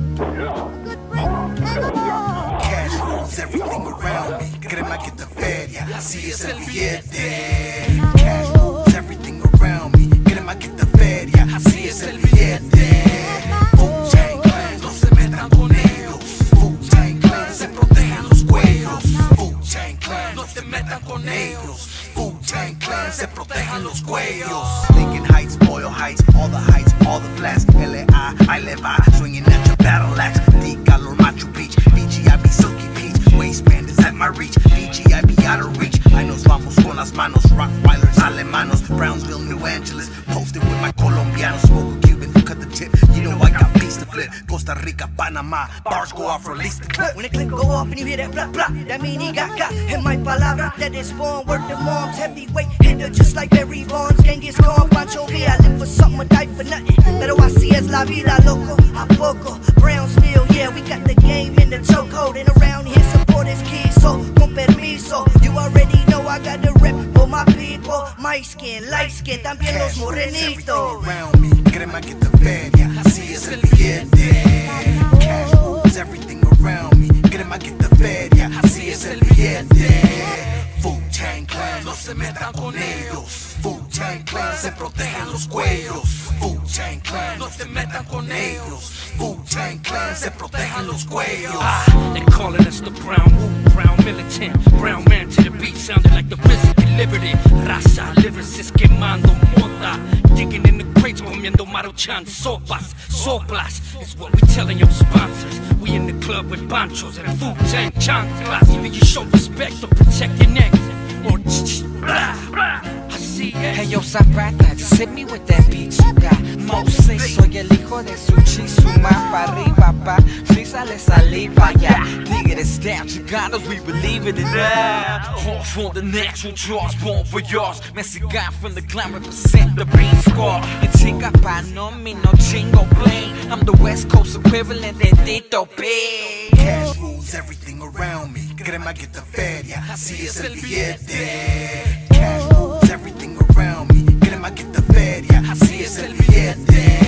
Cash rules everything around me. Crema que te feria, así es el billete. Cash rules everything around me. Crema que te feria, así es el billete. Wu-Tang Clan, no se metan con ellos. Wu-Tang Clan, se protegen los cuellos. Wu-Tang Clan, no se metan con ellos. Wu-Tang Clan, se protegen los cuellos. Lincoln Heights, Boyle Heights, all the heights, all the flats. L A, I live I, swinging at your battle axe. D-Calor, Machu Beach, Fiji, I be silky peach. Waistband is at my reach, Fiji, I be out of reach. I nos vamos con las manos, Rottweilers, alemanos. Brownsville, New Angeles, posted with my Colombianos. Smoke a Cuban, cut the tip, you know I got beats to flip. Costa Rica, Panama, bars go off, release the clip. When the clip go off and you hear that blah blah, that mean he got got. And my palabra that is born, word to moms, heavyweight hitter just like Barry Bonds. Genghis Khan, Pancho Villa, I live for something, I die for nothing. Pero así es la vida, loco, a poco. Brownsville, yeah, we got the game in the chokehold. And around here support is key, so con permiso. You already know I I got the rep for my people. My skin, light skin, también los morenitos. Around me, créeme que te feria, así es el billete. Cash rules everything around me, créeme que te feria, así es el billete. Wu-Tang Clan, no se metan con ellos. Wu-Tang Clan, se protejan los cuellos. Wu-Tang Clan, no se metan con ellos. Wu-Tang Clan, se protejan los cuellos. Ah, they calling us the brown Wu, brown militant, brown man to the beat, sounding like the prison delivered it. Raza, lyricist quemando mota, digging in the crates, comiendo maruchan sopas, soplas. It's what we telling your sponsors. We in the club with banchos and Wu-Tang chanclas. Even you show respect to protect your neck. Or blah, blah. I see it. Hey yo Zapata, just hit me with that beat you got. Moses, soy el hijo de su chisuma pa' arriba, pa' si sale saliva, yeah. Tigres down, Chicanos, we believe in it now. Off on the natural draws, born for yours. Mexican from the clan, represent the beat squad. And chica pa' no me no chingo bling. I'm the West Coast equivalent de Tito P. Cash rules everything around me, créeme que te feria, así es el billete. Cash rules everything around me, créeme que te feria, así es el billete.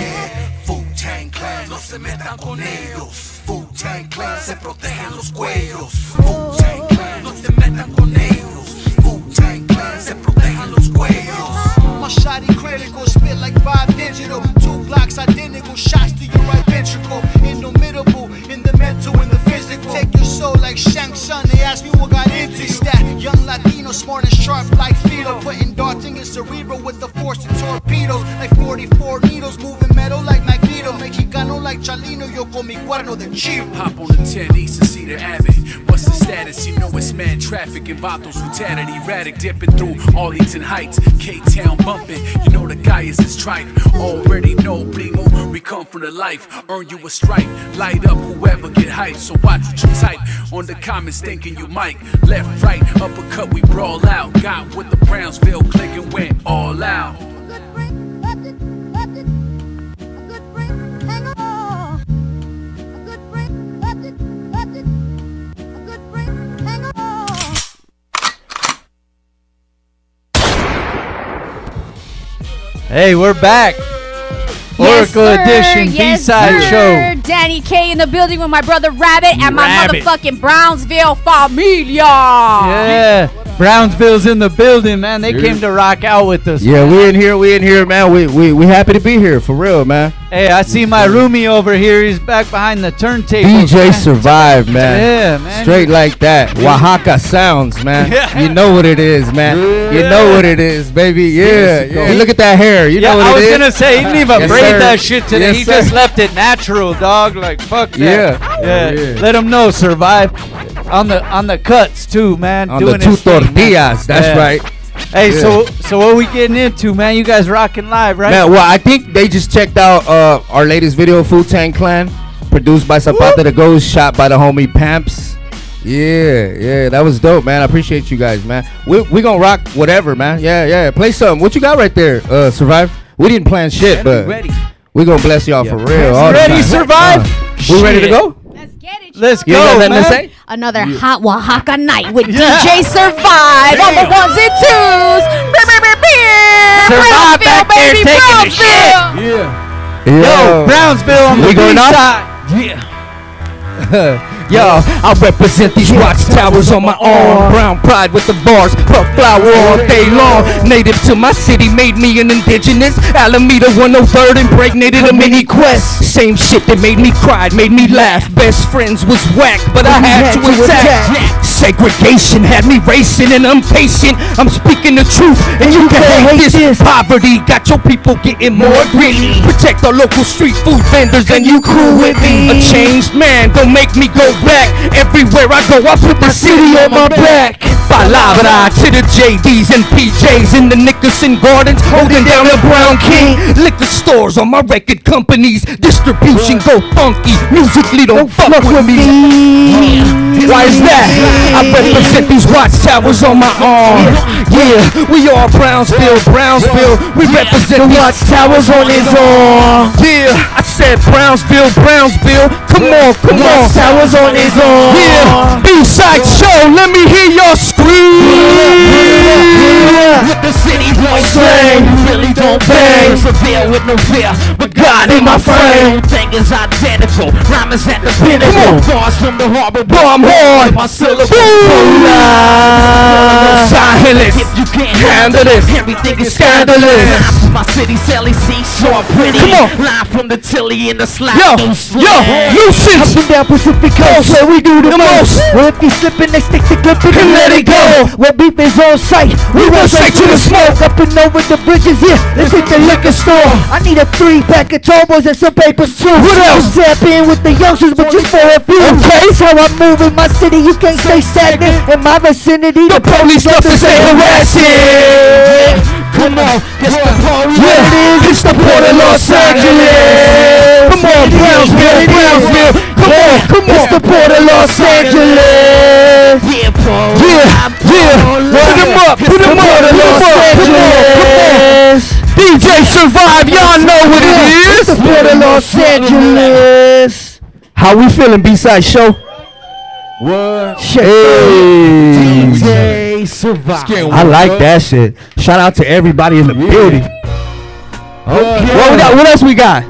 Wu-Tang Clan, no se metan con ellos. Wu-Tang Clan, se protejan los cuellos. Wu-Tang Clan, no se metan con ellos. Wu-Tang Clan, se protejan los cuellos. My shotty critical, spit like five digital. Two blocks identical, shots to your right ventricle. Indomitable, in the mental, in the physical. Take your soul like Shang Tsung, they ask me what got into you. That young Latino, smart and sharp like Fido. Putting darts in your cerebral with the force of torpedoes. Like forty-four needles, moving metal like Magneto. Mexicano like Chalino, yo con mi cuerno de chivo. Hop on the ten East and Cedar Avenue. What's the status? You know it's man traffic and vatos, brutality, erratic, dipping through Arlington Heights, K-Town bumping. You know the guy is his tripe. Already know, primo, we come from the life. Earn you a stripe, light up whoever get hyped. So watch what you type on the comments, thinking you might. Left, right, uppercut, we brawl out. Got with the Brownsville click and went all out. Hey, we're back. Yes, Oracle sir. Edition Yes, B-Side sir. Show. Danny K in the building with my brother Rabbit and my Rabbit. motherfucking Brownsville familia. Yeah, Brownsville's in the building, man. They Yeah. came to rock out with us. Yeah, man. we in here, we in here, man. We we we happy to be here, for real, man. Hey, I see my roomie over here. He's back behind the turntables. D J man. Survive, man. Yeah, man. Straight like that. Oaxaca sounds, man. Yeah. You know what it is, man. You know what it is, baby. Yeah, yeah. Hey, look at that hair. You yeah, know what I it was is. gonna say he didn't even Yes, braid sir. that shit today. Yes, he sir. just left it natural, dog. Like fuck that. Yeah. yeah. Yeah. Let him know, Survive. On the on the cuts too, man. On Doing the two his thing, man. tortillas. That's Yeah. right. Hey, Yeah. so so what are we getting into, man? You guys rocking live, right? Man, well, I think they just checked out uh, our latest video, Wu-Tang Clan, produced by Zapata the Ghost, shot by the homie Pamps. Yeah, yeah, that was dope, man. I appreciate you guys, man. We we gonna rock whatever, man. Yeah, yeah. Play something. What you got right there, uh, Survive? We didn't plan shit, but ready. we gonna bless y'all for real. You all the ready, time. Survive? Uh, we ready to Shit. go? Let's You go, got nothing man. to say? Another Yeah. hot Oaxaca night with Yeah. D J Survive on the ones and twos. Brr, brr, brr, brr. Survive Brownsville, back there baby, taking the shit. Brownsville. Yeah. Yo, Brownsville on We the going up? B-side. Yeah. Yo, I represent these watchtowers on my arm. Brown pride with the bars, puff flower all day long. Native to my city made me an indigenous. Alameda one oh third impregnated a mini quest. Same shit that made me cry, made me laugh. Best friends was whack, but I had to attack. Segregation had me racing and impatient. I'm speaking the truth, and you can hate this. Poverty got your people getting more greedy. Protect our local street food vendors, and you cool with me. A changed man gon' make me go back. Everywhere I go, I put the city on my back. Palabra to the J Ds and P Js in the Nickerson Gardens, holding down the Brown King. Liquor stores on my record companies. Distribution go funky. Musically don't fuck with me. Why is that? I represent these watchtowers on my arm. Yeah, we are Brownsville, Brownsville. We represent the watchtowers on his arm. Yeah, I said Brownsville, Brownsville. Come on, come on. Watchtowers on his arm. Yeah, B-side show. Let me hear y'all scream. no fear, but God in my frame. Thing is identical, rhyme is at the pinnacle. Bars from the harbor, bomb hard. My syllables silence. If you can't handle this, everything is scandalous. My city, Sally C, so pretty. Come on, live from the Tilly in the slap. Yo, yo, Lucius. Up and down Pacific Coast, where we do the most. Where if you slipping, they stick the clip and let it go. Where beef is on sight, we run straight to the smoke. Up and over the bridges, yeah, let's hit the liquor store. I need a three pack of turbos and some papers too. What else? Tap in with the youngsters, but just for a few. Okay, so I move in my city, you can't stay stagnant. In my vicinity, the police love to say harassing. Come on, it's the police. Yeah, it's the port of Los Angeles. Come on, Brownsville, Brownsville. Come on, come on, it's the port of Los Angeles. Yeah, Paul. Yeah, yeah. Put them up, put them up, put them up. Come on, D J Survive, y'all know what it is. It's the port of Los Angeles. How we feeling, B-Side Show? What? Hey. D J Survive. I like that shit. Shout out to everybody in the yeah. building. Okay. What, we got, what else we got?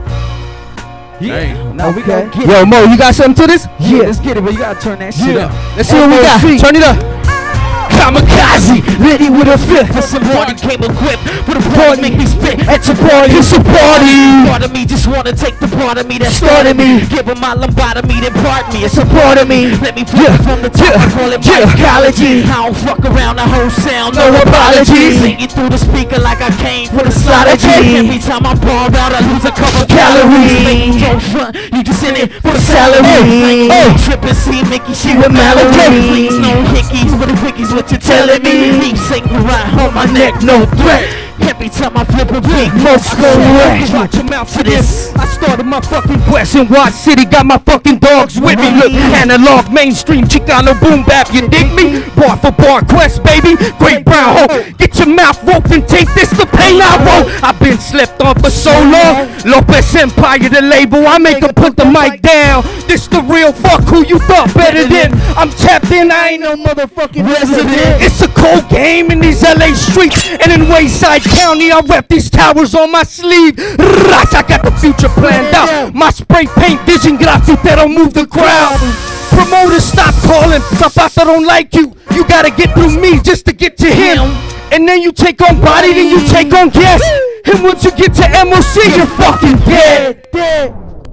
Yeah. Now we okay. Get Yo, Mo, you got something to this? Yeah. yeah. Let's get it, but you gotta turn that shit yeah. up. Let's see what we got. Turn it up. Kamikaze, ready with a fifth. For some party came equipped with a party, make me spit at your party. It's a party. Part of me just wanna take the part of me that started me. Give him my lobotomy, then part me. It's a part of me. Let me flip yeah. from the top. Yeah. I call it yeah. psychology. I don't fuck around the whole sound, no, no apologies. Sing it through the speaker like I came for the slaughter. Every time I ball out, I lose a couple calories. Make don't front, you just in it for the salary. Oh, trippin' see Mickey, she with Mallory. Please no hickeys, but the quickies with you're telling me. Keep singing right on my neck, no threat. Every time I flip a beat, most go wreck. Watch your mouth for this. I started my fucking quest in Watch City, got my fucking dogs with me. Look, analog, mainstream, Chicano boom bap, you dig me? Bar for bar quest, baby. Great brown hoe. Get your mouth roped and take this the pain I wrote. I've been slept on for so long. Lopez Empire, the label, I make them put the mic down. This the real fuck who you thought better than. I'm tapped in, I ain't no motherfucking resident. It's a cold game in these L A streets and in Wayside County. I rep these towers on my sleeve. I got the future planned out. My spray paint vision graphic that'll move the crowd. Promoters stop calling, Zapata don't like you. You gotta get through me just to get to him. And then you take on body, then you take on guest. And once you get to M O C, you're fucking dead. Dead.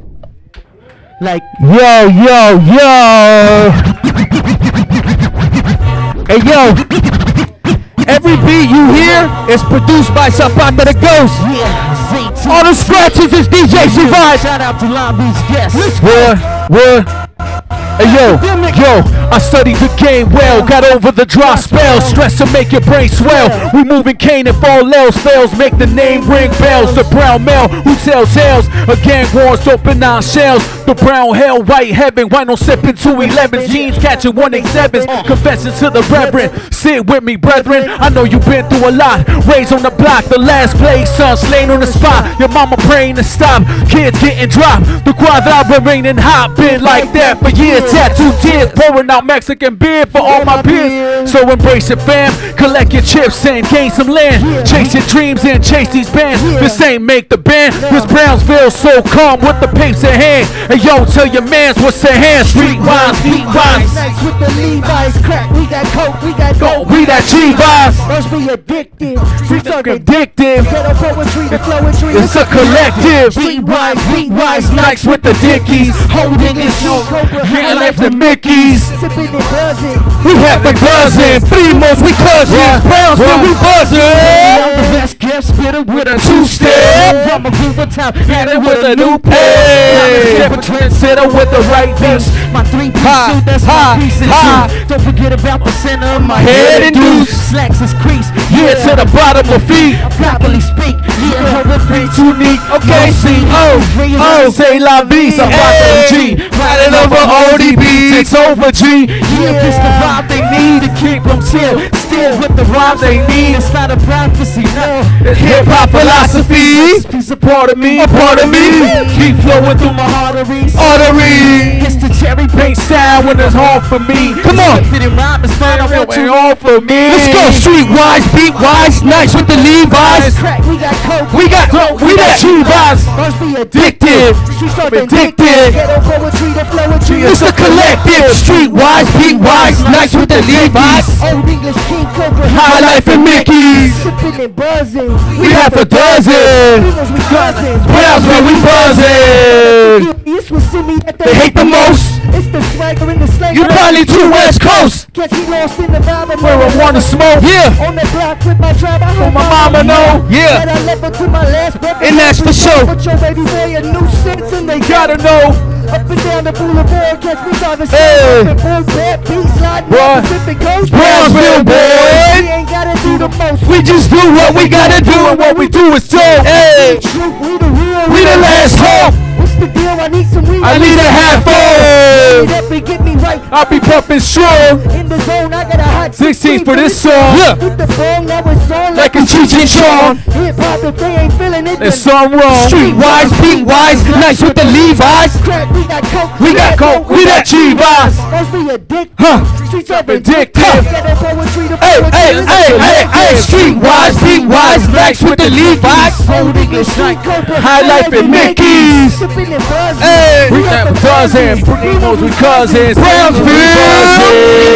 Like yo, yo, yo. Hey yo. Every beat you hear is produced by Zapata the Ghost. Yeah, all the scratches is D J Survive. Shout out to Long Beach guests. What? What? Hey yo, yo, I studied the game well, got over the dry spell, stress to make your brain swell. We moving cane if all else fails, make the name ring bells. The brown male who tells tales, a gang wars open nine shells. The brown hell, white heaven, why no sipping two elevens, jeans catching one eighty-sevens, confessing to the reverend. Sit with me, brethren, I know you've been through a lot. Raised on the block, the last plague, son slain on the spot. Your mama praying to stop, kids getting dropped. The quadra remaining hot, been like that for years. Tattoo tears, pouring out Mexican beer for all my peers. So embrace it, fam. Collect your chips and gain some land. Chase your dreams and chase these bands. This ain't make the band. This Brownsville so calm with the papes in hand. And yo, tell your mans what's in hand. Street wines, beat wines. Nights with the Levi's crack. We got coke, we got gold, we got G-Vibes. Must be addictive. Streets are addictive. Ghetto poetry, the flowetry. It's a collective. Street wines, beat wines. Nights with the Dickies. Holding this show. Left the Mickeys. Sipping and buzzing. We have been buzzing. Primos, we cousins. Brownsville, we buzzing. I'm the best guest spitter with a two-step. I'm a group of top, had it with a new pay. I'm a trendsetter with the right beats. My three-piece suit, that's my piece of suit. Don't forget about the center of my head and deuce. Slacks is creased, yeah, to the bottom of feet. I properly speak, yeah, hold it pretty too neat. Okay, see, oh, oh, say la vie, I'm about G. Riding over O D B, it's over G. Yeah, this the vibe they need to keep them chill. skills with the rhymes they need. It's not a prophecy, no. It's hip-hop philosophy. Piece a part of me, a part of me. Keep flowing through my arteries, arteries. It's the cherry paint style when it's hard for me. Come on, didn't rhyme, it's fine. I want you all for me. Let's go, streetwise, beatwise, nice with the Levi's. We got coke, We got, we got Chivas. must be Addictive, Streets are addictive. Ghetto poetry, the poetry. It's a collective, streetwise, beatwise, nice with the Levi's. Old English King Cobra. High life and Mickey's. Sipping and buzzing. We have a dozen. Beagles, we cousins. Brownsville, we buzzing. East was see me at the They hate the most. It's the swagger in the slang. You probably too West Coast. Catch me lost in the vibe. I'm Where I wanna smoke. Yeah. on the block with my tribe. I hope my mama know. Yeah. That I level to my last breath. And that's for sure. But your baby boy a nuisance and they Gotta know. up and down the boulevard. Catch me driving Hey. slow. Boy, bad beat sliding Bruh. down Pacific Coast. Brownsville, boy. We ain't gotta do the most. We just do what we gotta do, and what we do is dope. Hey, Truth, we the real. we the last hope. What's the deal? I need some weed. I need a half Get full. up and get me right. I'll be pumping strong. In the zone, I got a hot sixteen for this song. Yeah. With the bong, now it's on Like a Cheech and Chong. Hip hop, if they ain't feeling it, There's then something wrong. Streetwise, beatwise, nice with the Levi's. crack. We got coke. We got coke, we got Chivas. Must be a dick. Huh. Streets are Addictive. Ghetto poetry, the Hey, poetry. hey, hey, hey, hey. Streetwise, beatwise, nice with the Levi's. Old English Street Cobra. High life and Mickey's. Sipping and buzzing. Hey, we got a dozen. Primos with cousins. Brownsville.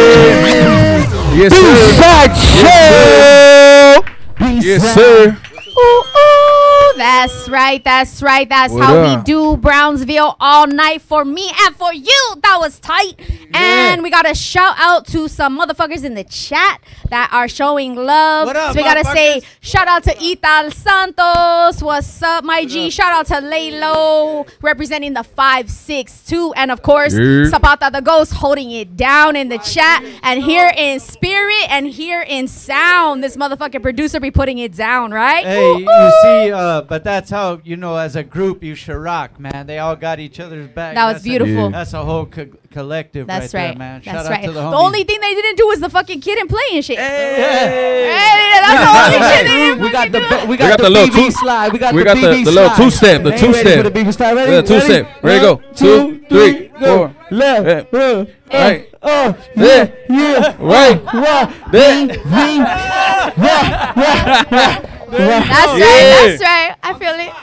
Yes, sir. Show. Yes, sir. Ooh, ooh, that's right, that's right, that's What how up? we do Brownsville all night for me and for you. That was tight. And we got to shout out to some motherfuckers in the chat that are showing love. What up, so we got to say motherfuckers? shout out to Ital Santos. What's up, my G? Shout out to Laylo representing the five six two. And of course, Yeah. Zapata the Ghost holding it down in the chat. And here in spirit and here in sound, this motherfucking producer be putting it down, right? Hey, Ooh, you ooh. see, uh, but that's how, you know, as a group, you should rock, man. They all got each other's back. That was That's beautiful. A, that's a whole co- collective That's right, right. there, man. That's Shout right. out to the The homies. only thing they didn't do was the fucking kid and play and shit. Hey. Hey, that's the only shit they didn't We got fucking the do. ba- we We got, got the, the little B B two- slide. We got We the got B the, B the little slide. two step, the Ain't two ready for step. the B B slide. Ready? The two Ready? step. Ready to go. One, Two, three, four. Left, Yeah. uh, Right. uh, Yeah. yeah, Right. Wah, There. V, V, wah, wah, wah. That's Yeah. right. That's right. I feel it.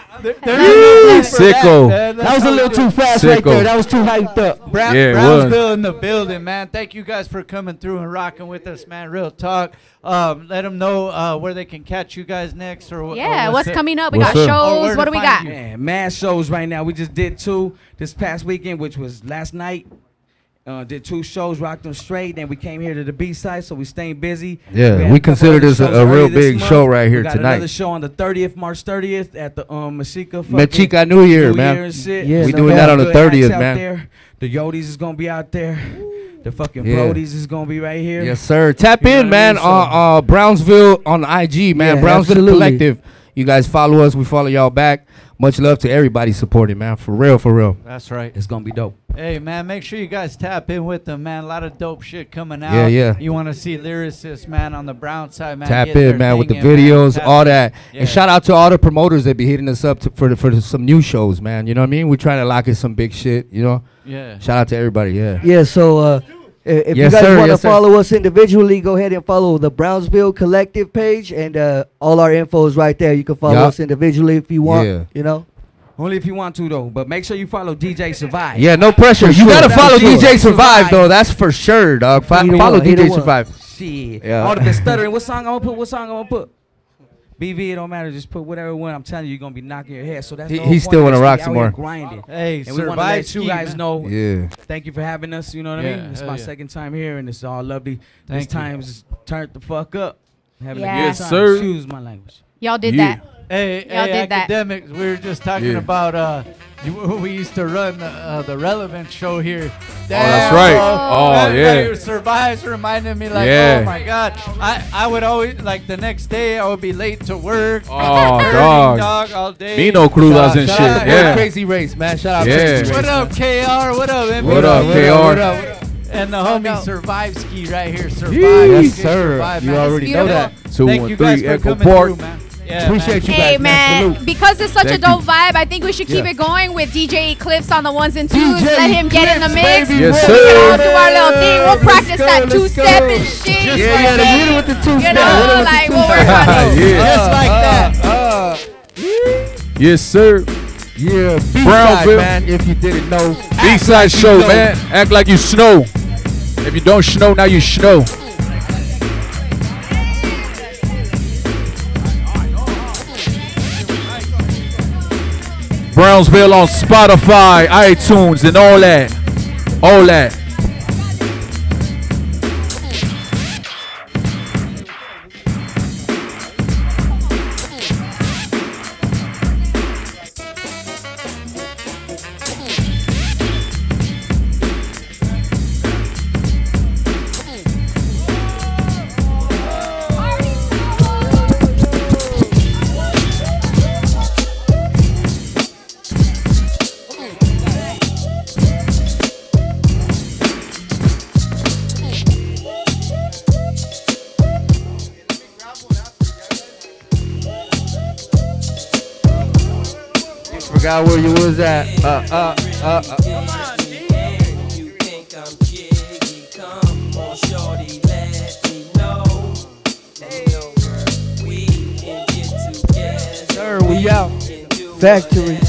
Sicko. That was a little too fast right Sicko. there. That was too hyped up. Brown, Yeah, it Brownsville in the building, man. Thank you guys for coming through and rocking with us, man. Real talk. Um, let them know uh, where they can catch you guys next, or, wh- Yeah, or what's it? coming up? We What's got up? Or where shows. to What do we find got? you. Man, mad shows right now. We just did two this past weekend, which was last night. Uh, did two shows, rocked them straight. Then we came here to the B-side, so we staying busy. Yeah, had we a couple consider other this a- shows a real early this big month. show right here we got tonight. Another show on the thirtieth, March thirtieth, at the um Mexica. fucking Mexica New Year, New man. Year and shit. Yeah, we So doing we that got on the good acts thirtieth, out man. there. The Yodis is gonna be out there. The fucking Yeah. Brodies is gonna be right here. Yes, sir. Tap You know in, what I man. mean? Uh, uh, Brownsville on I G, man. Yeah, Brownsville absolutely. Collective. You guys follow us. We follow y'all back. Much love to everybody supporting, man. For real, for real. That's right. It's gonna be dope. Hey, man, make sure you guys tap in with them, man. A lot of dope shit coming out. Yeah, yeah. You want to see lyricists, man, on the brown side, man. Tap get their in, man, with the thing in, man. videos, Tap all in. that. Yeah. And shout out to all the promoters that be hitting us up to, for the, for the, some new shows, man. You know what I mean? We're trying to lock in some big shit, you know? Yeah. Shout out to everybody, yeah. Yeah, so uh, i- if Yes, you guys sir, want to yes, sir. follow us individually, go ahead and follow the Brownsville Collective page, and uh, all our info is right there. You can follow Yup. us individually if you want. Yeah. You know. Only if you want to though, but make sure you follow D J Survive. Yeah, no pressure. For You sure. gotta For follow sure. D J Survive, though. That's for sure, dog. Fo- Either follow one, D J either one. Survive. Shit. Yeah. All the been stuttering. What song I'm gonna put? What song I'm gonna put? B V, it don't matter. Just put whatever one. I'm telling you, you're gonna be knocking your head. So that's He- the whole he point still of wanna this. rock We some out here more. grinding. Hey, and we want to survive let you ski, guys man. know. Yeah. Thank you for having us. You know what I Yeah, mean? It's hell my yeah. second time here, and it's all lovely. Thank this you. time's turned the fuck up. Having Yeah. a good Yes, time. sir. Excuse my language. Y'all did Yeah. that. Hey, Y'all hey, did that. academics, we were just talking Yeah. about, uh, you, we used to run the, uh, the Relevant show here. that's right. bro. Oh, That- yeah. Like, Survives reminded me, like, Yeah. oh my God. I, I would always, like, the next day, I would be late to work. Oh, Earning dog. dog all day. Me no crudas and Shout shit. out to Yeah. Crazy Race, man. Shout out Yeah. Crazy Race. What up, K R? What up, M V? What up, K R? What up, what up? And the So homie dope. Survivski right here. Survive. Yes, Let's get sir. Survive, You man. already It's know beautiful. that. Two Thank one you three guys for Echo coming Park. through, man. Yeah, Appreciate you Hey guys, man, Salute. because it's such Thank a dope vibe, I think we should keep Yeah. it going with D J Eclipse on the ones and twos. D J Let him get in the mix. baby. Yes, we sir. can all do our little thing. We'll Let's practice go, that let's two step go. and shit. Yeah, yeah, like the that. hit it with the two You step. know, Hit it with the like two we'll step. work on it. Yeah. Just like that. Uh, yes, sir. Yeah, B-side, Brownsville. man, if you didn't know. B-side like you show, know. man. Act like you snow. If you don't snow, now you snow. Brownsville on Spotify, iTunes, and all that. All that. Forgot where you was at. Uh, uh, uh, uh. Sir, we out. Factory.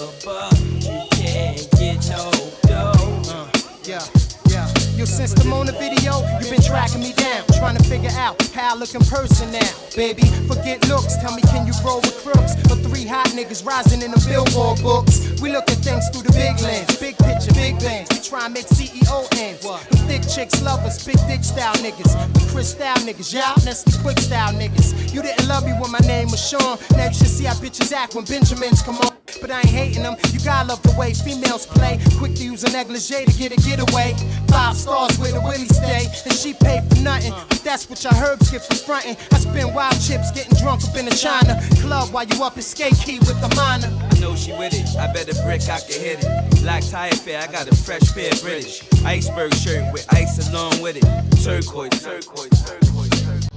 Yeah, yeah. Yo, since the Mona video, you've been tracking me down, trying to figure out how I look in person now. Baby, forget looks, tell me can you roll with crooks? Or three hot niggas rising in the billboard books. We look at things through the big lens, big picture, big bands. We try and make C E O ends. The thick chicks love us, big dick style niggas. We Chris style niggas, y'all Nestle quick style niggas. You didn't love me when my name was Sean. Now you should see how bitches act when Benjamins come on. But I ain't hating them, you gotta love the way females play. Quick to use a negligee to get a getaway. Five stars where the Willie stay, and she pay for nothing. But that's what your herbs get for frontin'. I spend wild chips getting drunk up in the China club while you up in skate key with the minor. I know she with it, I bet a brick I can hit it. Black tire fair, I got a fresh pair of British. Iceberg shirt with ice along with it. Turquoise, turquoise, turquoise, turquoise.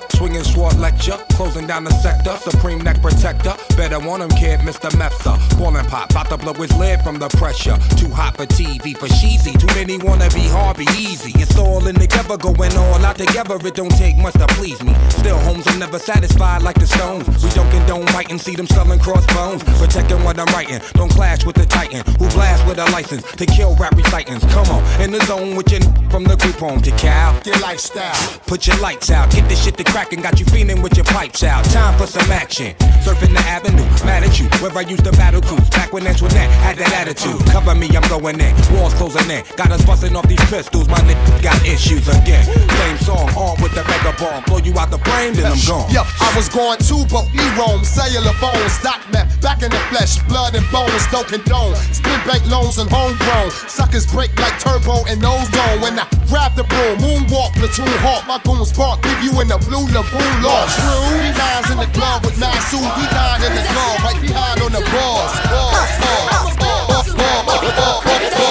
Swinging sword lecture, closing down the sector. Supreme neck protector, better want him, kid, Mister Mepsa. Ballin' pop, about to blow his lid from the pressure. Too hot for T V, for cheesy. Too many wanna be hard, be easy. It's all in together, going all out together. It don't take much to please me. Still, homes are never satisfied like the Stones. We don't condone biting, see them selling crossbones. Protecting what I'm writing, don't clash with the titan who blast with a license to kill rap recitants. Come on, in the zone with your n- from the group home to Cal. Your lifestyle. Put your lights out, get this shit to crackin', got you feeling with your pipes out. Time for some action. Surfing the avenue, mad at you. Where I used to battle cruise, back when Antoinette had that attitude. Cover me, I'm going in. Walls closing in. Got us busting off these pistols, my nigga got issues again. Same song, armed with the mega bomb. Blow you out the frame, then I'm gone. Yo, I was going too, but we roam. Cellular phones, dot map, back in the flesh, blood and bones, don't condone. Split bank loans and homegrown. Suckers break like turbo and nose zone. When I grab the broom, moonwalk, platoon hawk, my goons spark, leave you in the blue lagoon lost. True, we nines in the club with nine suit, we nine in the club, right behind on the bars. Bars, bars, bars, bars, bars,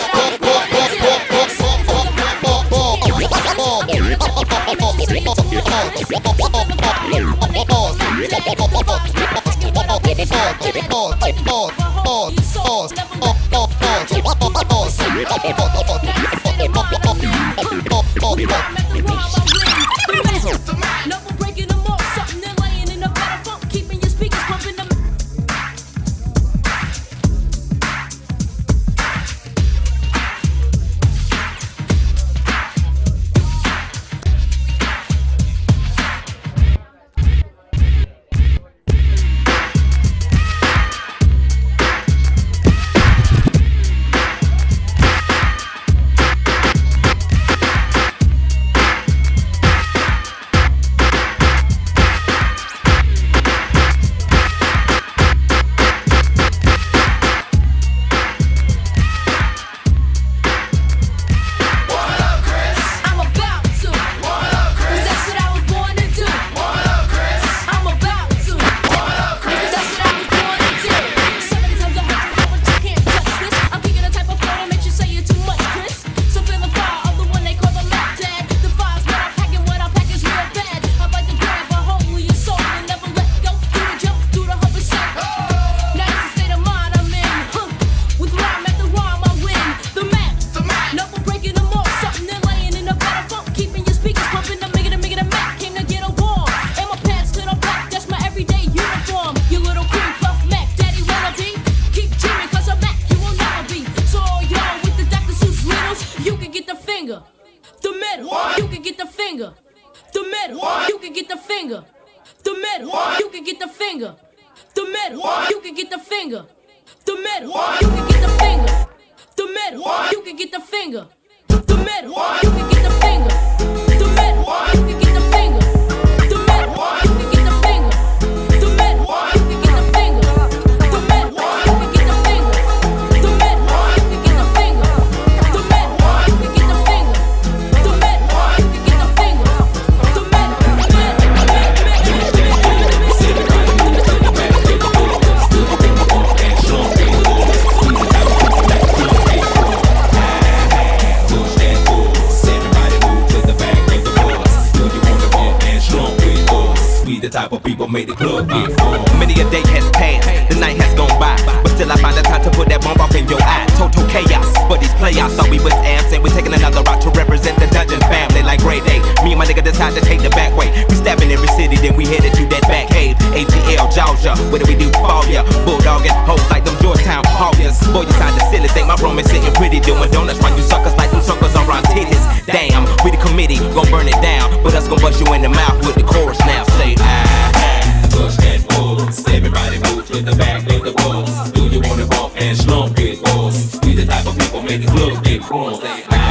Made the club get full. Many a day has passed, the night has gone by, but still I find the time to put that bomb off in your eye. Total chaos, but these playoffs thought we was absent. We're taking another route to represent the dungeon family like grade A. Me and my nigga decide to take the back way. We stabbing every city, then we headed to that back cave. A T L, Georgia, what do we do? Fall ya, bulldogging hoes like them Georgetown Hawkins. Boy, you sound silly, think my room is sitting pretty, doing donuts while you suckers like them suckers around titties. Damn, we the committee, gon' burn it down, but us gon' bust you in the mouth with the chorus now. Say ah. Push and pull, everybody move to the back of the bus. Do you wanna bump and slump it, boss? We the type of people make the club get full.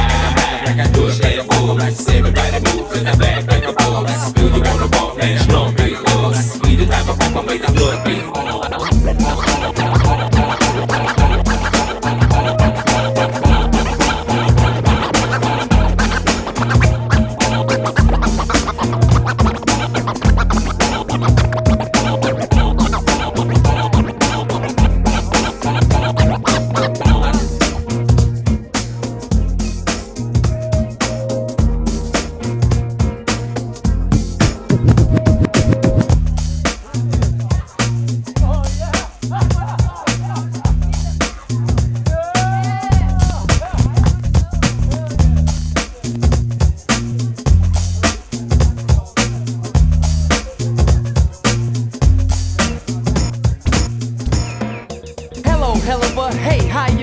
Push and pull, everybody move to the back of the bus. Do you wanna bump and slump it, boss? We the type of people make the club get full.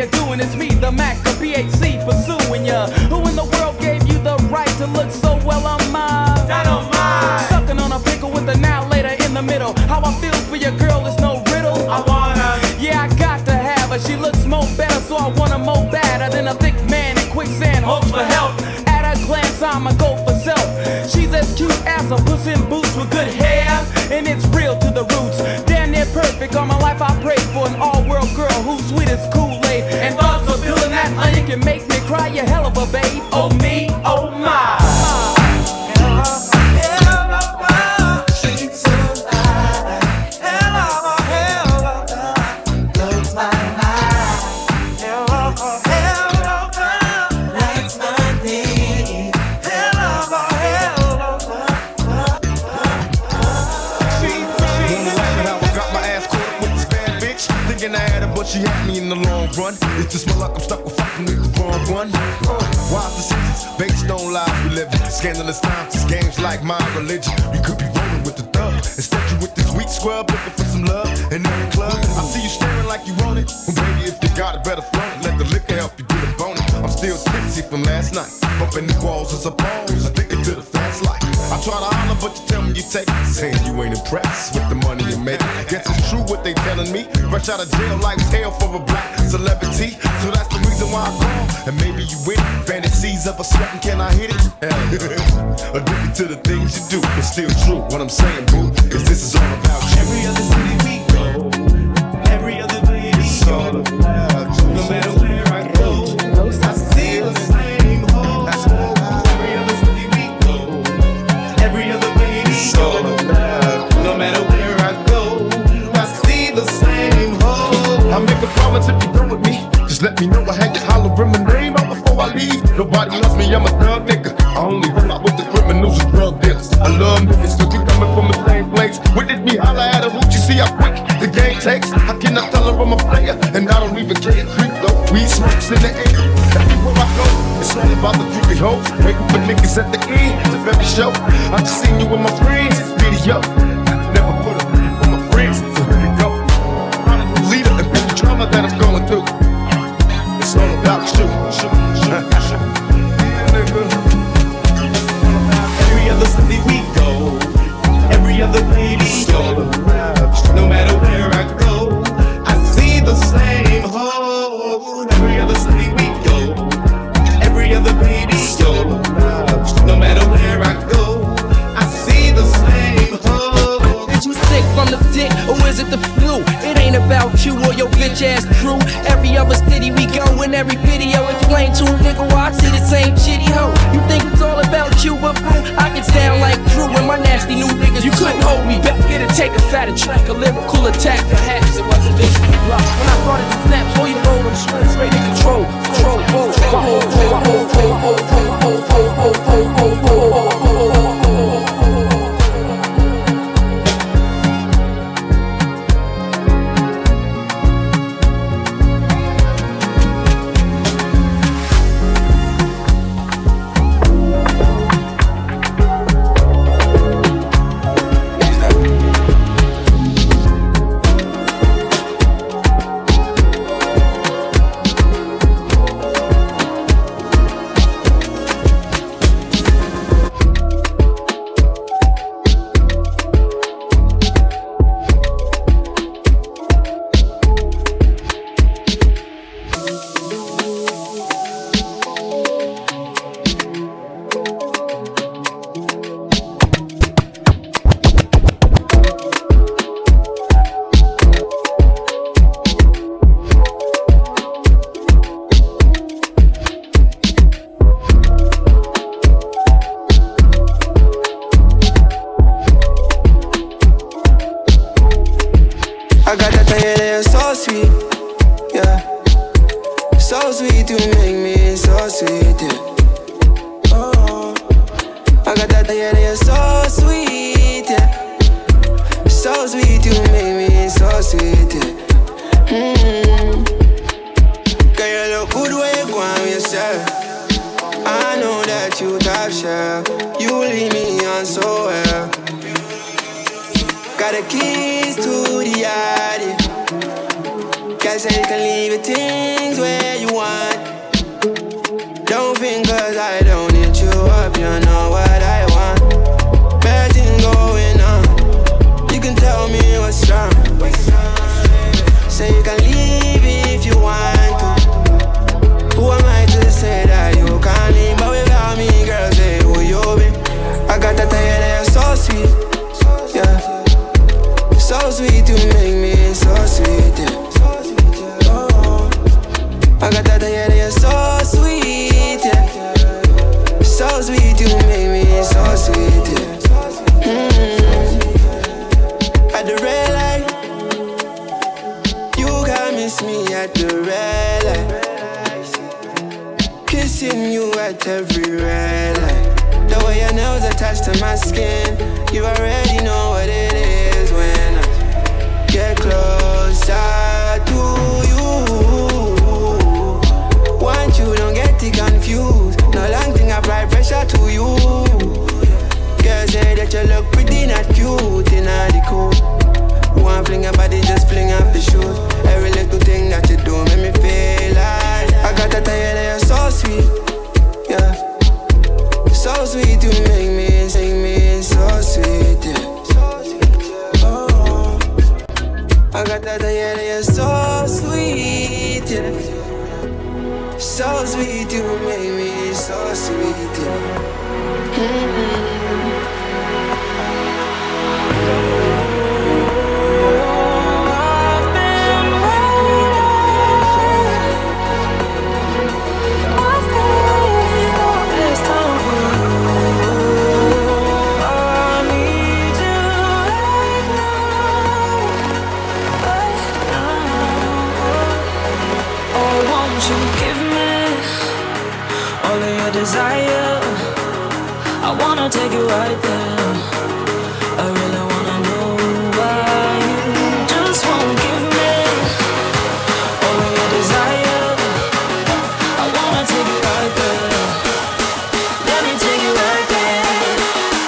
you doing? It's me, the Mac, the P H C, pursuing ya. Who in the world gave you the right to look so well on mine? Dynamite. Sucking on a pickle with a now later in the middle. How I feel for your girl is no riddle. I wanna. Yeah, I got to have her. She looks more better, so I want her more badder than a thick man in quicksand. Hopes for help. At a glance, I'ma go for self. She's as cute as a puss in boots with good hair, and it's real to the roots. Damn near perfect. All my life I prayed for an all-world girl who's sweet as Kool-Aid. And thoughts of peeling that onion can make me cry. You hell of a babe. Oh me, oh my. She had me in the long run. It's just my luck, I'm stuck with fucking with the wrong one. Uh, wild decisions, based on lies we live in. Scandalous times, these games like my religion. You could be rolling with the thug. Instead you with this weak scrub, looking for some love in every club. I see you staring like you want it. Well, baby, if you got it, better flaunt it. Let the liquor help you get a bonus. I'm still tipsy from last night. Bumping the walls as a pose, addicted to the fast life. I try to holler, but you tell me you take it. Saying you ain't impressed with the money you make. Guess it's true what they telling me. Fresh out of jail, life's hell for a black celebrity. So that's the reason why I call. And maybe you win. Fantasies of a sweating, can I hit it? Addicted to the things you do. It's still true. What I'm saying, boo, is this is all about you. Every other city we go, every other lady it's all about you. No matter where I go, I see the same hole. Every other city we go, every other lady it's all about you. No matter where I go, I see the same hole. I make a promise if you done with me. Just let me know I had you hollering my name out before I leave. Nobody loves me, I'm a thug nigga. I only roll out with the criminals and drug dealers. I love niggas, cause we coming from the same place. Witness me holler at a hoot, you see how quick the game takes. I cannot tell her I'm a player, and I don't even care. Creep though, weed smokes in the air. Everywhere I go, it's all about the groupie hoes. Waiting for niggas at the end of every show. I just seen you with my friends, video. Never put her on my friends, so here we go. I'm the leader and the drama that I'm going through. It's all about you. Every other city we go, every other lady go. No matter where I go, I see the same hole. Every other city we go, every other lady go. No matter where I go, I see the same hole. Did you sick from the dick, or is it the flu? It ain't about you or your bitch ass crew. Every other city we go, in every video explain to a nigga why I see the same shitty hoe. You think it's all about you, but boo, I can sound like Drew and my nasty new niggas. You couldn't hold me back, here to take a fatter track, a lyrical attack. Perhaps it wasn't this block. When I started to snap, so you roll them straight, straight in control. Control, control, control, control, control, control, control, control, control. Girl, say you can leave your things where you want. Don't think cause I don't hit you up, you know what I want. Bad thing going on, you can tell me what's wrong. Say you can leave if you want to. Who am I to say that you can't leave? But without me, girl, say who you be. I got that tired that you're so sweet, yeah. So sweet to make me so sweet, yeah. I got that tired that you're so sweet, yeah. So sweet to make me so sweet, yeah. Mm-hmm. At the red light, you can't miss me at the red light. Kissing you at every red light. The way your nails attached to my skin, you already know what it is when I get closer to you. Want you, don't get it confused. No long thing apply pressure to you. Girl say that you look pretty, not cute, in all the cool. One fling your body, just fling off the shoes. Every little thing that you do make me feel like I got that tired that you're so sweet, yeah. So sweet to make me, sing me so sweet, yeah. Oh, I got that tired that you're so sweet, yeah. So sweet to make me so sweet, yeah. Mm-hmm. Desire, I wanna take you right there. I really wanna know why you just won't give me all of your desire. I wanna take you right there. Let me take you right there.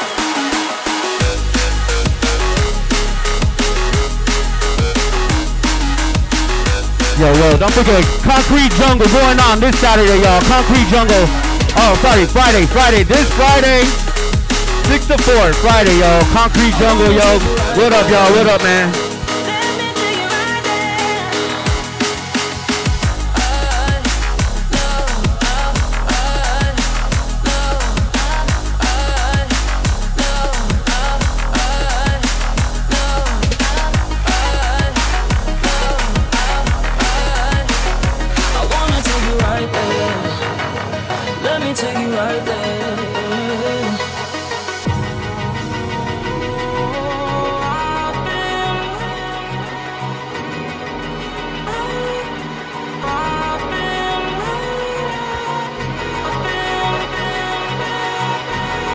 Yo, yo, don't forget Concrete Jungle going on this Saturday, y'all. Concrete Jungle. Oh, sorry, Friday, Friday, this Friday, six to four, Friday, yo. Concrete Jungle, yo. What up, y'all? What up, man?